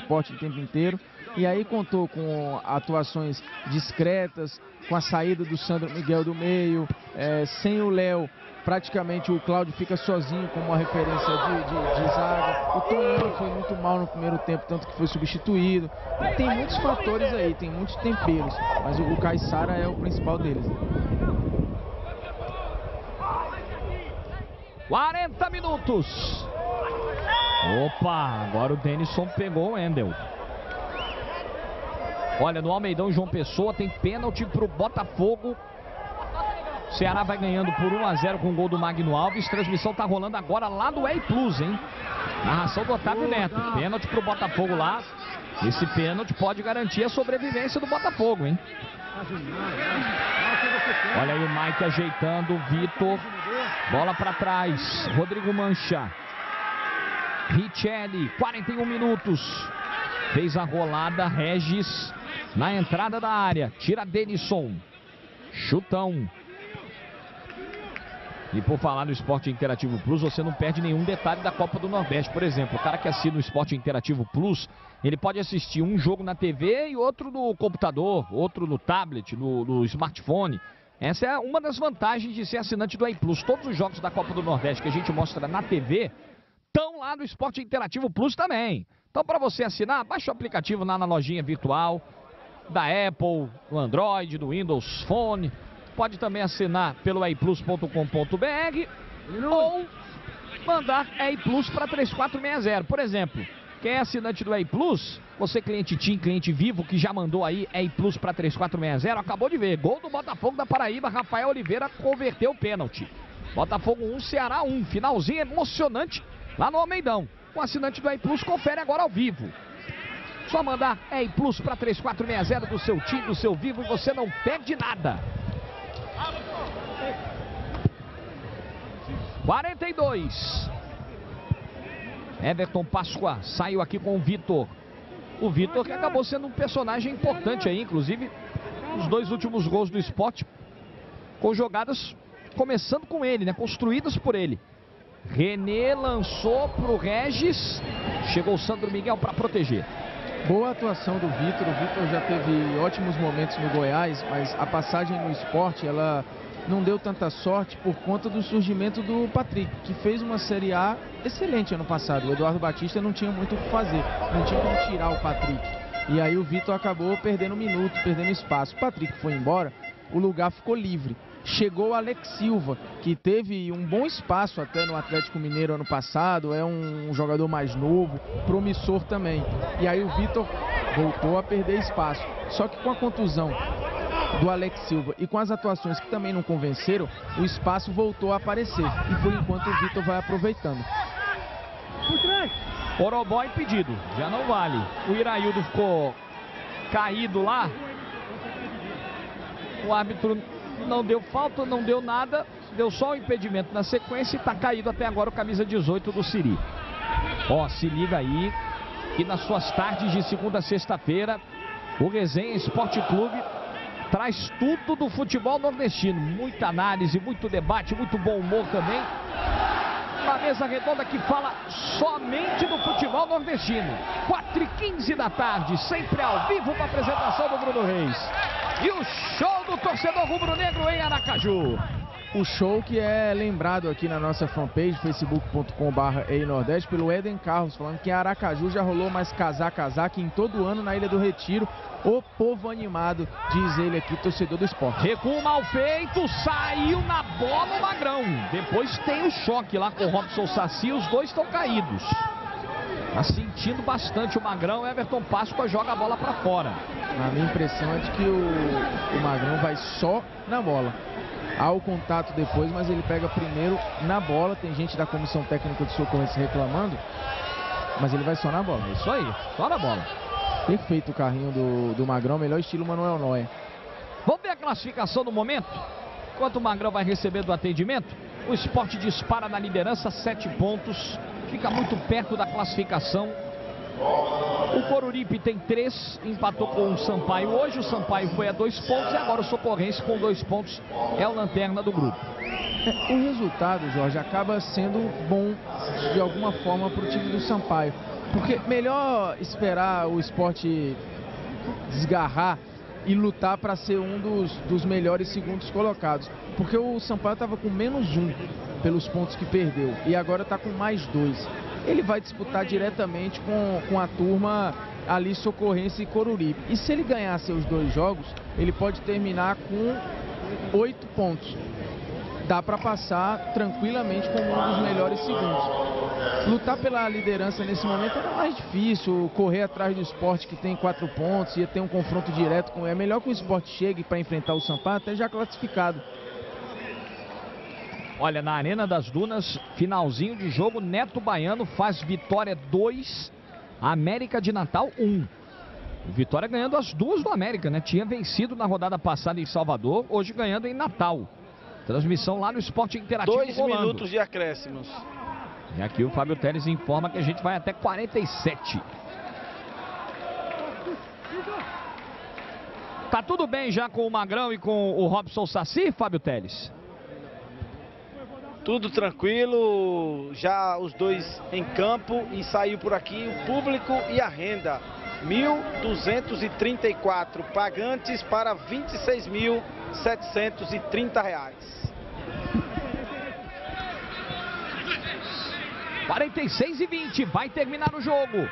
e aí contou com atuações discretas, com a saída do Sandro Miguel do meio, sem o Léo. Praticamente o Cláudio fica sozinho como uma referência de zaga. O Tonhão foi muito mal no primeiro tempo, tanto que foi substituído. Tem muitos fatores aí, tem muitos temperos, mas o Caissara é o principal deles. 40 minutos. Opa, agora o Denison pegou o Endel. Olha, no Almeidão João Pessoa tem pênalti pro Botafogo. O Ceará vai ganhando por 1-0 com o gol do Magno Alves. Transmissão tá rolando agora lá do EI Plus, hein? Narração do Otávio Neto. Pênalti pro Botafogo lá. Esse pênalti pode garantir a sobrevivência do Botafogo, hein? Olha aí o Mike ajeitando, Vitor. Bola para trás. Rodrigo Mancha. Richelli, 41 minutos. Fez a rolada, Regis na entrada da área. Tira Denison. Chutão. E por falar no Esporte Interativo Plus, você não perde nenhum detalhe da Copa do Nordeste. Por exemplo, o cara que assina o Esporte Interativo Plus, ele pode assistir um jogo na TV e outro no computador, outro no tablet, no smartphone. Essa é uma das vantagens de ser assinante do EI Plus. Todos os jogos da Copa do Nordeste que a gente mostra na TV estão lá no Esporte Interativo Plus também. Então, para você assinar, baixa o aplicativo na lojinha virtual da Apple, do Android, do Windows Phone. Pode também assinar pelo eiplus.com.br ou mandar EI Plus para 3460. Por exemplo, quem é assinante do EI Plus, você cliente TIM, cliente Vivo, que já mandou aí EI Plus para 3460, acabou de ver. Gol do Botafogo da Paraíba, Rafael Oliveira converteu o pênalti. Botafogo 1, Ceará 1. Finalzinho emocionante lá no Almeidão. O assinante do EI Plus confere agora ao vivo. Só mandar EI Plus para 3460 do seu TIM, do seu Vivo, e você não perde nada. 42. Everton Páscoa saiu aqui com o Vitor. O Vitor que acabou sendo um personagem importante aí, inclusive os 2 últimos gols do Sport com jogadas começando com ele, né? Construídas por ele. René lançou pro Regis. Chegou o Sandro Miguel para proteger. Boa atuação do Vitor. O Vitor já teve ótimos momentos no Goiás, mas a passagem no Sport, ela não deu tanta sorte por conta do surgimento do Patrick, que fez uma Série A excelente ano passado. O Eduardo Batista não tinha muito o que fazer, não tinha como tirar o Patrick. E aí o Vitor acabou perdendo minuto, perdendo espaço. O Patrick foi embora, o lugar ficou livre. Chegou o Alex Silva, que teve um bom espaço até no Atlético Mineiro ano passado, é um jogador mais novo, promissor também. E aí o Vitor voltou a perder espaço. Só que com a contusão do Alex Silva e com as atuações que também não convenceram, o espaço voltou a aparecer. E por enquanto o Vitor vai aproveitando. Orobó impedido, já não vale. O Iraildo ficou caído lá. O árbitro não deu falta, não deu nada. Deu só o impedimento na sequência e está caído até agora o camisa 18 do Siri. Ó, se liga aí que nas suas tardes de segunda a sexta-feira o Resenha Esporte Clube traz tudo do futebol nordestino. Muita análise, muito debate, muito bom humor também. Uma mesa redonda que fala somente do futebol nordestino. 4h15 da tarde, sempre ao vivo com a apresentação do Bruno Reis. E o show do torcedor rubro-negro em Aracaju. O show que é lembrado aqui na nossa fanpage, facebook.com/EINordeste, pelo Eden Carlos, falando que em Aracaju já rolou mais casar que em todo ano na Ilha do Retiro. O povo animado, diz ele aqui, torcedor do esporte. Recuo mal feito, saiu na bola o Magrão. Depois tem o choque lá com o Robson Saci, os dois estão caídos. Tá sentindo bastante o Magrão. Everton Páscoa joga a bola para fora. A minha impressão é de que o Magrão vai só na bola. Há o contato depois, mas ele pega primeiro na bola. Tem gente da comissão técnica do Socorrense reclamando, mas ele vai só na bola. É isso aí, só na bola. Perfeito o carrinho do Magrão, melhor estilo Manuel Neuer. Vamos ver a classificação no momento? Enquanto o Magrão vai receber do atendimento, o Sport dispara na liderança, 7 pontos. Fica muito perto da classificação. O Coruripe tem 3, empatou com o Sampaio hoje. O Sampaio foi a 2 pontos e agora o Socorrense com 2 pontos é o lanterna do grupo. O resultado, Jorge, acaba sendo bom de alguma forma para o time do Sampaio. Porque melhor esperar o Sport desgarrar e lutar para ser um dos melhores segundos colocados. Porque o Sampaio estava com -1 pelos pontos que perdeu e agora está com mais 2. Ele vai disputar diretamente com a turma ali Socorrense e Coruripe. E se ele ganhar seus 2 jogos, ele pode terminar com 8 pontos. Dá para passar tranquilamente como um dos melhores segundos. Lutar pela liderança nesse momento era mais difícil, correr atrás do Sport que tem 4 pontos, ia ter um confronto direto com... É melhor que o Sport chegue para enfrentar o Sampaio até já classificado. Olha, na Arena das Dunas, finalzinho de jogo, Neto Baiano faz Vitória 2, América de Natal 1. O Vitória ganhando as 2 do América, né? Tinha vencido na rodada passada em Salvador, hoje ganhando em Natal. Transmissão lá no Esporte Interativo 2 rolando. minutos de acréscimos. E aqui o Fábio Teles informa que a gente vai até 47. Tá tudo bem já com o Magrão e com o Robson Saci, Fábio Teles? Tudo tranquilo, já os dois em campo e saiu por aqui o público e a renda. 1.234 pagantes para 26.730 reais. 46:20, vai terminar o jogo.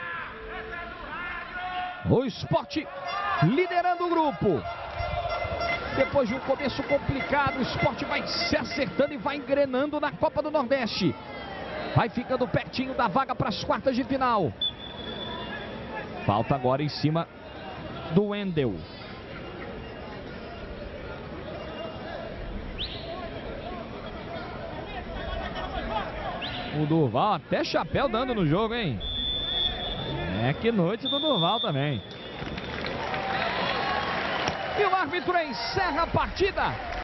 O Sport liderando o grupo. Depois de um começo complicado, o Sport vai se acertando e vai engrenando na Copa do Nordeste. Vai ficando pertinho da vaga para as quartas de final. Falta agora em cima do Wendel. O Durval até chapéu dando no jogo, hein? É que noite do Durval também. E o árbitro encerra a partida.